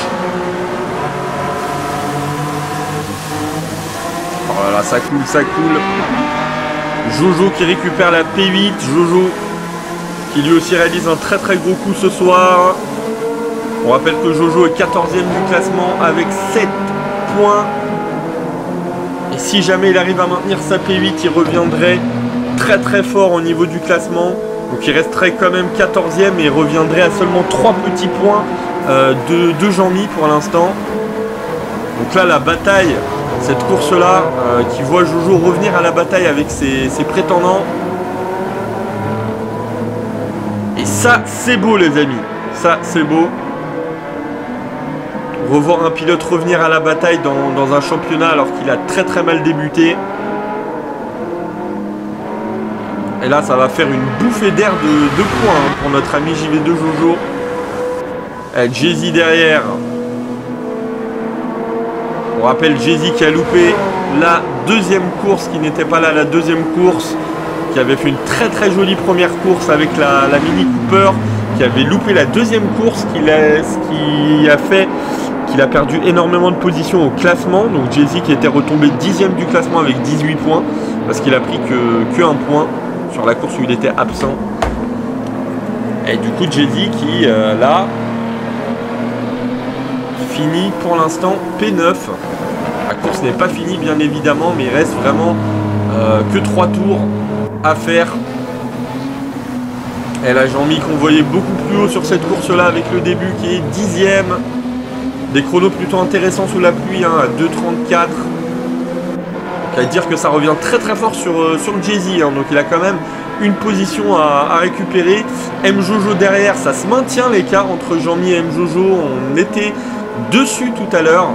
Oh là là, ça coule, ça coule. Jojo qui récupère la P huit. Jojo qui lui aussi réalise un très très gros coup ce soir. On rappelle que Jojo est quatorzième du classement avec sept points. Et si jamais il arrive à maintenir sa P huit, il reviendrait très très fort au niveau du classement. Donc il resterait quand même quatorzième et reviendrait à seulement trois petits points euh, de, de Jean-Mi pour l'instant. Donc là la bataille, cette course là euh, qui voit Jojo revenir à la bataille avec ses, ses prétendants. Et ça c'est beau les amis, ça c'est beau. Revoir un pilote revenir à la bataille dans, dans un championnat alors qu'il a très très mal débuté. Et là, ça va faire une bouffée d'air de, de points hein, pour notre ami J V deux Jojo. Jay-Z derrière. On rappelle Jay-Z qui a loupé la deuxième course, qui n'était pas là la deuxième course, qui avait fait une très très jolie première course avec la, la Mini Cooper, qui avait loupé la deuxième course, qui a, ce qui a fait qu'il a perdu énormément de positions au classement. Donc Jay-Z qui était retombé dixième du classement avec dix-huit points, parce qu'il a pris que, que un point sur la course où il était absent. Et du coup Jay-Z qui euh, là finit pour l'instant P neuf. La course n'est pas finie bien évidemment, mais il reste vraiment euh, que trois tours à faire. Et là Jean-Mi qu'on voyait beaucoup plus haut sur cette course là avec le début qui est dixième. Des chronos plutôt intéressants sous la pluie hein, à deux trente-quatre. À dire que ça revient très très fort sur, euh, sur Jay-Z, hein, donc il a quand même une position à, à récupérer. M Jojo derrière, ça se maintient l'écart entre Jean-Mi et M Jojo, on était dessus tout à l'heure.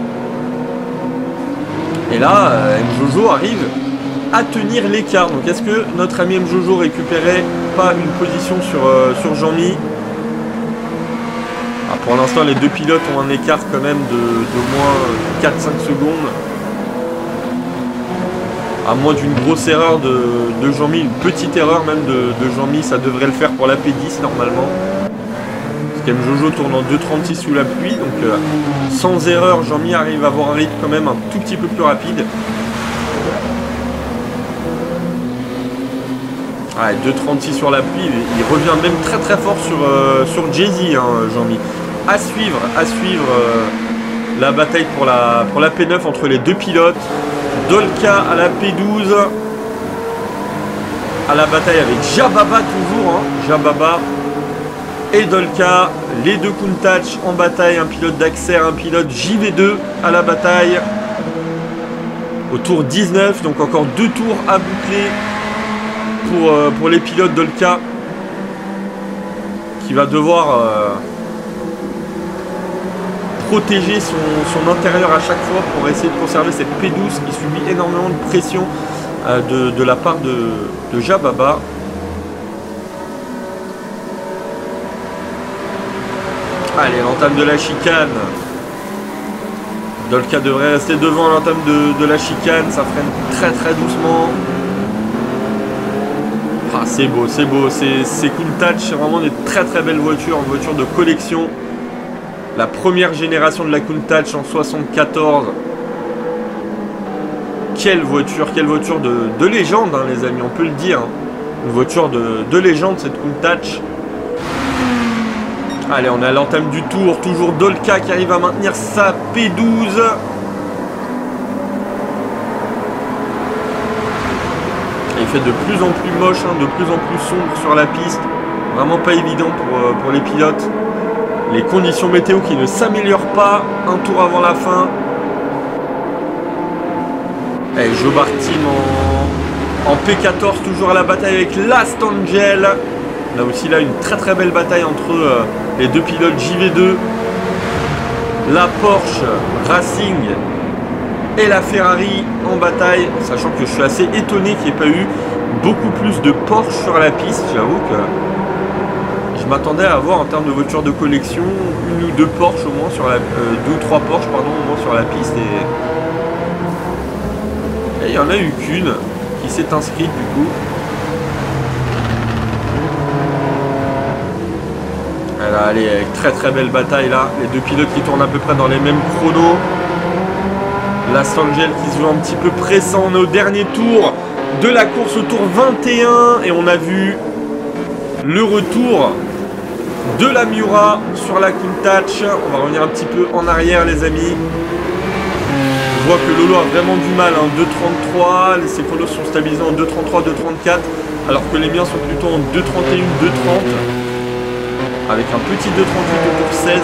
Et là, euh, M Jojo arrive à tenir l'écart. Donc est-ce que notre ami M Jojo récupérait pas une position sur, euh, sur Jean-Mi? Ah, pour l'instant, les deux pilotes ont un écart quand même de, de moins quatre cinq secondes. À moins d'une grosse erreur de, de Jean-Mi, une petite erreur même de, de Jean-Mi, ça devrait le faire pour la P dix normalement. Parce que Jojo tourne en deux trente-six sous la pluie, donc euh, sans erreur, Jean-Mi arrive à avoir un rythme quand même un tout petit peu plus rapide. Ouais, deux trente-six sur la pluie, il revient même très très fort sur, euh, sur Jay-Z, hein, Jean-Mi. À suivre, à suivre euh, la bataille pour la, pour la P neuf entre les deux pilotes. Dolka à la P douze. À la bataille avec Jababa toujours, hein, Jababa et Dolka. Les deux Countach en bataille, un pilote d'Axer, un pilote J V deux à la bataille. Au tour dix-neuf, donc encore deux tours à boucler pour, euh, pour les pilotes Dolka. Qui va devoir... Euh, protéger son, son intérieur à chaque fois pour essayer de conserver cette P douze qui subit énormément de pression euh, de, de la part de, de Jababa. Allez, l'entame de la chicane. Dolka devrait rester devant l'entame de, de la chicane, ça freine très très doucement. Ah, c'est beau, c'est beau, c'est Countach, c'est vraiment des très très belles voitures, une voiture de collection. La première génération de la Countach en soixante-quatorze. Quelle voiture, quelle voiture de, de légende, hein, les amis, on peut le dire. Hein. Une voiture de, de légende, cette Countach. Allez, on est à l'entame du tour. Toujours Dolka qui arrive à maintenir sa P douze. Il fait de plus en plus moche, hein, de plus en plus sombre sur la piste. Vraiment pas évident pour, euh, pour les pilotes. Les conditions météo qui ne s'améliorent pas un tour avant la fin. Et Joe Bartim en, en P quatorze, toujours à la bataille avec Last Angel. Là aussi, là, une très très belle bataille entre euh, les deux pilotes J V deux. La Porsche Racing et la Ferrari en bataille. Sachant que je suis assez étonné qu'il n'y ait pas eu beaucoup plus de Porsche sur la piste. J'avoue que... je m'attendais à avoir en termes de voitures de collection une ou deux Porsche au moins sur la euh, deux ou trois Porsche pardon au moins sur la piste et il y en a eu qu'une qui s'est inscrite du coup. Alors, allez, avec très très belle bataille là, les deux pilotes qui tournent à peu près dans les mêmes chronos. Last Angel qui se joue un petit peu pressant, on est au dernier tour de la course, au tour vingt et un, et on a vu le retour de la Miura sur la Countach. On va revenir un petit peu en arrière les amis. On voit que Lolo a vraiment du mal, hein. deux trente-trois, ses chronos sont stabilisés en deux trente-trois, deux trente-quatre, alors que les miens sont plutôt en deux trente et un, deux trente, avec un petit deux trente-huit au tour seize.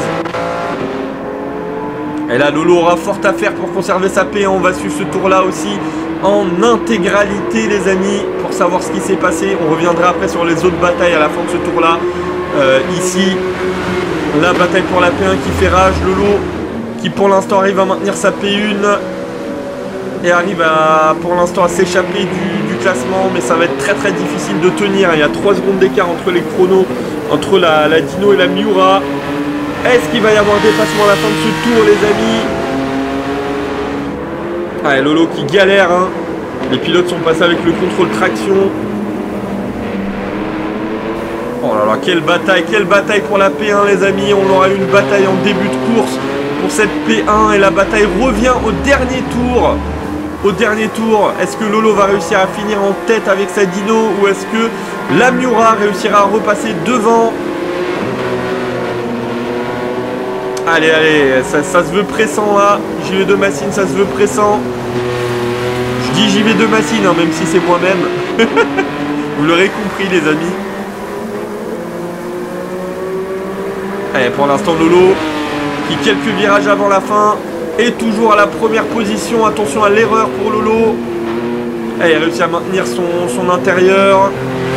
Et là Lolo aura fort à faire pour conserver sa P un. On va suivre ce tour là aussi en intégralité les amis pour savoir ce qui s'est passé. On reviendra après sur les autres batailles à la fin de ce tour là. Euh, ici la bataille pour la P un qui fait rage. Lolo qui pour l'instant arrive à maintenir sa P un et arrive à pour l'instant à s'échapper du, du classement, mais ça va être très très difficile de tenir. Il y a trois secondes d'écart entre les chronos, entre la, la Dino et la Miura. Est-ce qu'il va y avoir dépassement à la fin de ce tour les amis? Allez, Lolo qui galère, hein. Les pilotes sont passés avec le contrôle traction. Oh là là, quelle bataille, quelle bataille pour la P un les amis. On aura eu une bataille en début de course pour cette P un et la bataille revient au dernier tour. Au dernier tour, est-ce que Lolo va réussir à finir en tête avec sa Dino ou est-ce que la Miura réussira à repasser devant? Allez, allez, ça, ça se veut pressant là. J V deux Massine, ça se veut pressant. Je dis J V deux Massine, hein, même si c'est moi-même. Vous l'aurez compris les amis. Allez, pour l'instant Lolo qui quelques virages avant la fin est toujours à la première position. Attention à l'erreur pour Lolo. Allez, il a réussi à maintenir son, son intérieur.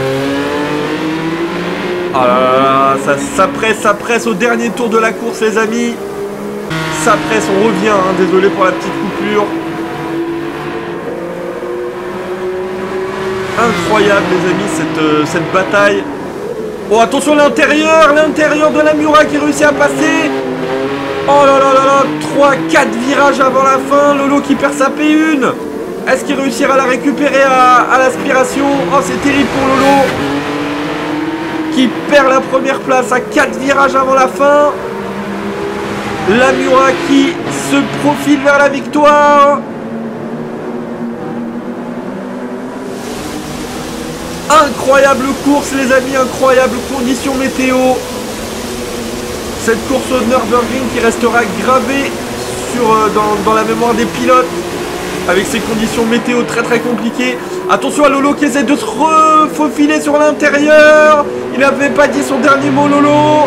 Ah là là, ça, ça presse, ça presse au dernier tour de la course les amis. Ça presse, on revient, hein, désolé pour la petite coupure. Incroyable les amis cette, euh, cette bataille. Oh, attention l'intérieur, l'intérieur de la Miura qui réussit à passer. Oh là là là là, trois quatre virages avant la fin. Lolo qui perd sa P un. Est-ce qu'il réussira à la récupérer à, à l'aspiration? Oh, c'est terrible pour Lolo. Qui perd la première place à quatre virages avant la fin. La Miura qui se profile vers la victoire. Incroyable course les amis, incroyable conditions météo. Cette course au Nürburgring qui restera gravée sur, euh, dans, dans la mémoire des pilotes. Avec ces conditions météo très très compliquées. Attention à Lolo qui essaie de se refaufiler sur l'intérieur. Il n'avait pas dit son dernier mot Lolo.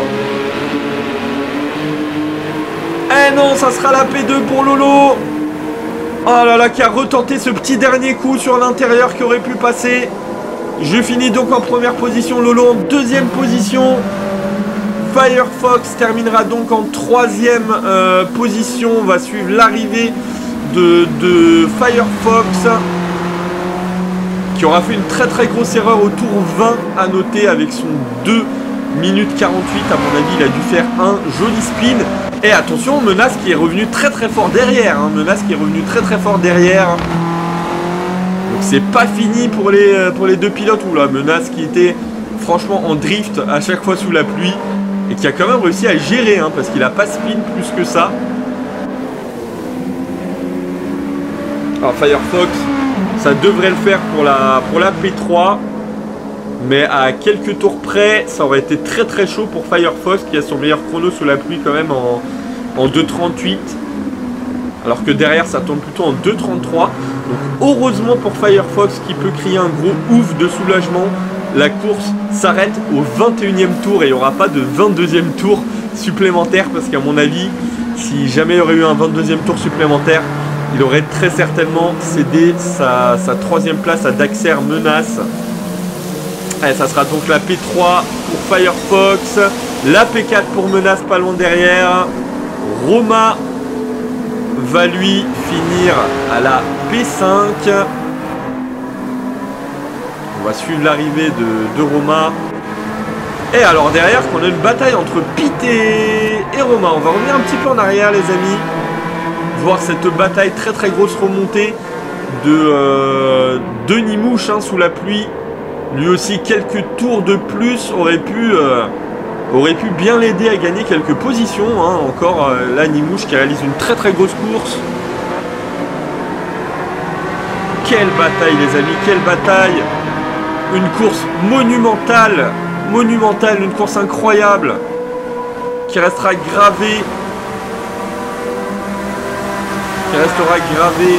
Eh non, ça sera la P deux pour Lolo. Oh là là, qui a retenté ce petit dernier coup sur l'intérieur qui aurait pu passer. Je finis donc en première position, Lolo en deuxième position. Firefox terminera donc en troisième euh, position. On va suivre l'arrivée de, de Firefox, qui aura fait une très très grosse erreur au tour vingt à noter avec son deux minutes quarante-huit. À mon avis, il a dû faire un joli spin. Et attention, Menace qui est revenu très très fort derrière. Hein. Menace qui est revenu très très fort derrière. Donc c'est pas fini pour les, pour les deux pilotes. Oula, Menace qui était franchement en drift à chaque fois sous la pluie. Et qui a quand même réussi à gérer, hein, parce qu'il n'a pas spin plus que ça. Alors Firefox, ça devrait le faire pour la, pour la P trois. Mais à quelques tours près, ça aurait été très très chaud pour Firefox, qui a son meilleur chrono sous la pluie quand même en, en deux trente-huit. Alors que derrière, ça tourne plutôt en deux trente-trois. Donc heureusement pour Firefox, qui peut crier un gros ouf de soulagement. La course s'arrête au vingt et unième tour et il n'y aura pas de vingt-deuxième tour supplémentaire. Parce qu'à mon avis, si jamais il y aurait eu un vingt-deuxième tour supplémentaire, il aurait très certainement cédé sa, sa troisième place à Daxer Menace. Allez, ça sera donc la P trois pour Firefox, la P quatre pour Menace pas loin derrière. Roma va lui finir à la P cinq. On va suivre l'arrivée de, de Roma. Et alors derrière, on a une bataille entre Pete et, et Roma. On va revenir un petit peu en arrière les amis. Voir cette bataille très très grosse remontée de euh, Denis Mouche hein, sous la pluie. Lui aussi, quelques tours de plus aurait pu, euh, aurait pu bien l'aider à gagner quelques positions. Hein. Encore euh, là, Nimouche qui réalise une très très grosse course. Quelle bataille les amis, quelle bataille. Une course monumentale, monumentale, une course incroyable qui restera gravée. Qui restera gravée.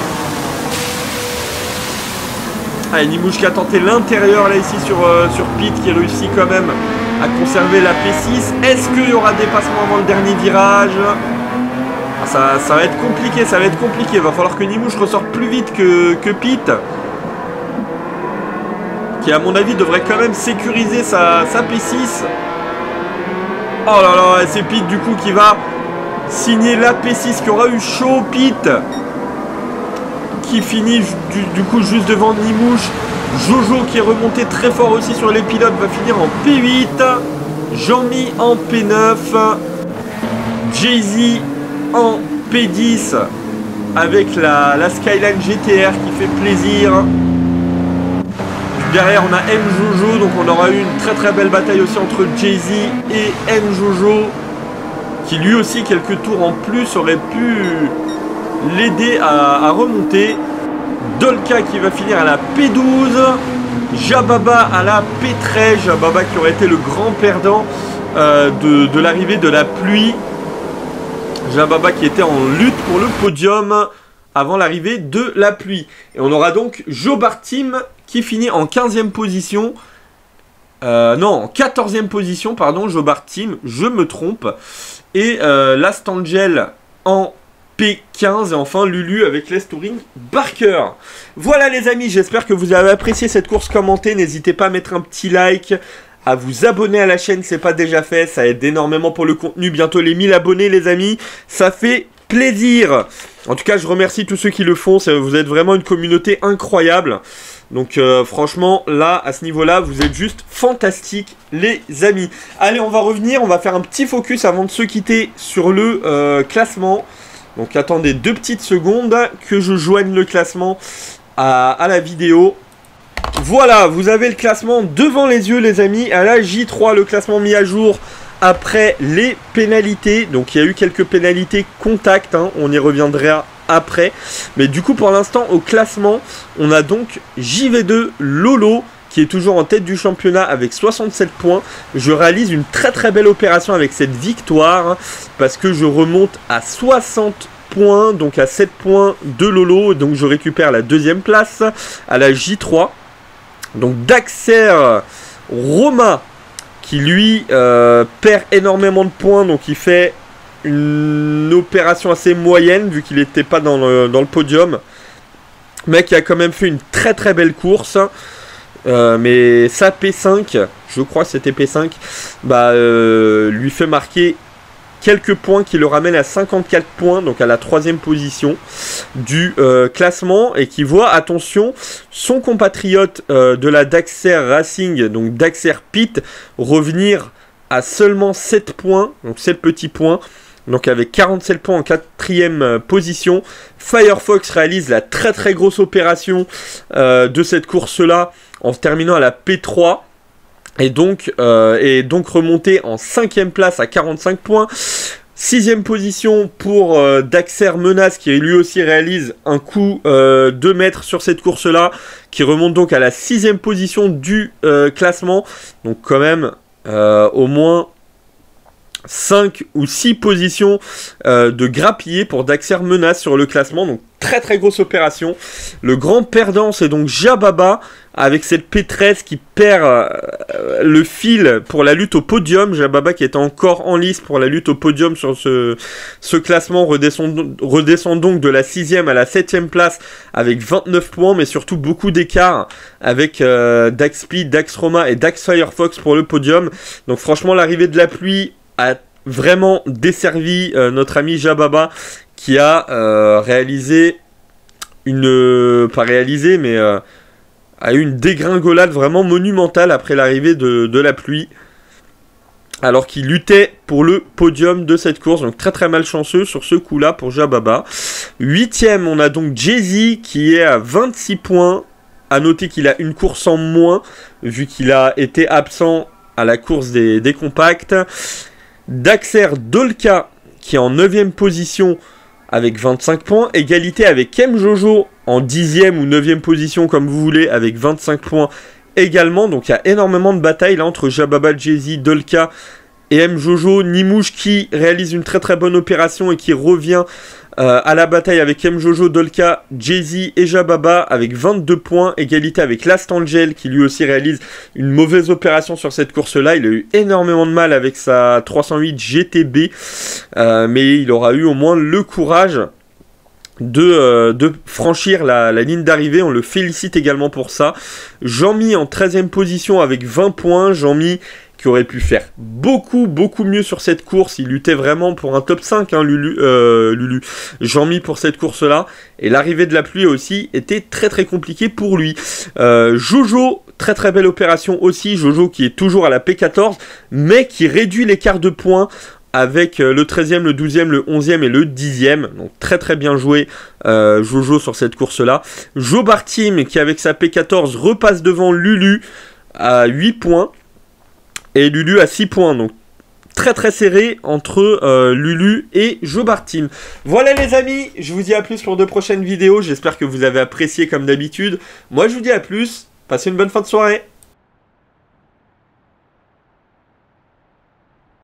Allez, Nimouche qui a tenté l'intérieur là ici sur, euh, sur Pete qui réussit quand même à conserver la P six. Est-ce qu'il y aura dépassement avant le dernier virage? ah, ça, ça va être compliqué, ça va être compliqué. Il va falloir que Nimouche ressorte plus vite que, que Pete. Qui à mon avis devrait quand même sécuriser sa, sa P six. Oh là là, c'est Pete du coup qui va signer la P six qui aura eu chaud. Pete qui finit du, du coup juste devant Nimouche. Jojo qui est remonté très fort aussi sur les pilotes va finir en P huit. Jean-Mi en P neuf. Jay-Z en P dix avec la, la Skyline G T R qui fait plaisir. Derrière on a M Jojo, donc on aura eu une très très belle bataille aussi entre Jay-Z et M Jojo qui lui aussi quelques tours en plus aurait pu l'aider à, à remonter. Dolka qui va finir à la P douze. Jababa à la P treize. Jababa qui aurait été le grand perdant euh, de, de l'arrivée de la pluie. Jababa qui était en lutte pour le podium avant l'arrivée de la pluie. Et on aura donc Jobart Team qui finit en quinzième position. Euh, non, en quatorzième position, pardon, Jobart Team, je me trompe. Et euh, Last Angel en P quinze. Et enfin Lulu avec l'Est Touring Barker. Voilà les amis, j'espère que vous avez apprécié cette course commentée. N'hésitez pas à mettre un petit like, à vous abonner à la chaîne si ce n'est pas déjà fait. Ça aide énormément pour le contenu. Bientôt les mille abonnés les amis. Ça fait plaisir. En tout cas, je remercie tous ceux qui le font. Vous êtes vraiment une communauté incroyable. Donc euh, franchement, là, à ce niveau-là, vous êtes juste fantastiques, les amis. Allez, on va revenir, on va faire un petit focus avant de se quitter sur le euh, classement. Donc attendez deux petites secondes que je joigne le classement à, à la vidéo. Voilà, vous avez le classement devant les yeux, les amis. À la J trois, le classement mis à jour après les pénalités. Donc il y a eu quelques pénalités contact, hein, on y reviendra après. Mais du coup, pour l'instant, au classement, on a donc J V deux Lolo qui est toujours en tête du championnat avec soixante-sept points. Je réalise une très très belle opération avec cette victoire, hein, parce que je remonte à soixante points, donc à sept points de Lolo. Donc je récupère la deuxième place à la J trois. Donc Daxer Roma qui lui euh, perd énormément de points, donc il fait une opération assez moyenne vu qu'il n'était pas dans le, dans le podium, mais qui a quand même fait une très très belle course. Euh, mais sa P cinq, je crois que c'était P cinq, bah, euh, lui fait marquer quelques points qui le ramènent à cinquante-quatre points, donc à la troisième position du euh, classement, et qui voit, attention, son compatriote euh, de la Daxer Racing, donc Daxer Pit, revenir à seulement sept points, donc sept petits points, donc avec quarante-sept points en quatrième euh, position. Firefox réalise la très très grosse opération euh, de cette course-là en terminant à la P trois. Et donc, euh, et donc remonté en cinquième place à quarante-cinq points. Sixième position pour euh, Daxer Menace qui lui aussi réalise un coup euh, deux mètres sur cette course-là, qui remonte donc à la sixième position du euh, classement. Donc quand même euh, au moins cinq ou six positions euh, de grappiller pour Daxer Menace sur le classement. Donc très très grosse opération. Le grand perdant, c'est donc Jababa avec cette P treize qui perd euh, le fil pour la lutte au podium. Jababa qui est encore en lice pour la lutte au podium sur ce, ce classement, redescend, redescend donc de la sixième à la septième place avec vingt-neuf points, mais surtout beaucoup d'écart avec euh, Dax Speed, Dax Roma et Dax Firefox pour le podium. Donc franchement, l'arrivée de la pluie a vraiment desservi euh, notre ami Jababa, qui a euh, réalisé une... Euh, pas réalisé, mais... Euh, a eu une dégringolade vraiment monumentale après l'arrivée de, de la pluie, alors qu'il luttait pour le podium de cette course. Donc très très malchanceux sur ce coup-là pour Jababa. Huitième, on a donc Jay-Z qui est à vingt-six points. A noter qu'il a une course en moins, vu qu'il a été absent à la course des, des compacts. Daxer Dolka qui est en neuvième position avec vingt-cinq points. Égalité avec M Jojo en dixième ou neuvième position comme vous voulez avec vingt-cinq points également. Donc il y a énormément de batailles là entre Jababa, Jay-Z, Dolka et M Jojo. Nimouche qui réalise une très très bonne opération et qui revient euh, à la bataille avec M Jojo, Dolka, Jay-Z et Jababa avec vingt-deux points. Égalité avec Last Angel qui lui aussi réalise une mauvaise opération sur cette course là. Il a eu énormément de mal avec sa trois cent huit G T B, euh, mais il aura eu au moins le courage de, euh, de franchir la, la ligne d'arrivée. On le félicite également pour ça. Jean-Mi en treizième position avec vingt points. Jean-Mi qui aurait pu faire beaucoup beaucoup mieux sur cette course. Il luttait vraiment pour un top cinq, hein, Lulu, euh, Lulu. Jean-Mi pour cette course là. Et l'arrivée de la pluie aussi était très très compliquée pour lui. euh, Jojo, très très belle opération aussi. Jojo qui est toujours à la P quatorze, mais qui réduit l'écart de points avec le treizième, le douzième, le onzième et le dixième. Donc très très bien joué euh, Jojo sur cette course-là. Jobartim qui avec sa P quatorze repasse devant Lulu à huit points. Et Lulu à six points. Donc très très serré entre euh, Lulu et Jobartim. Voilà les amis, je vous dis à plus pour de prochaines vidéos. J'espère que vous avez apprécié comme d'habitude. Moi je vous dis à plus, passez une bonne fin de soirée.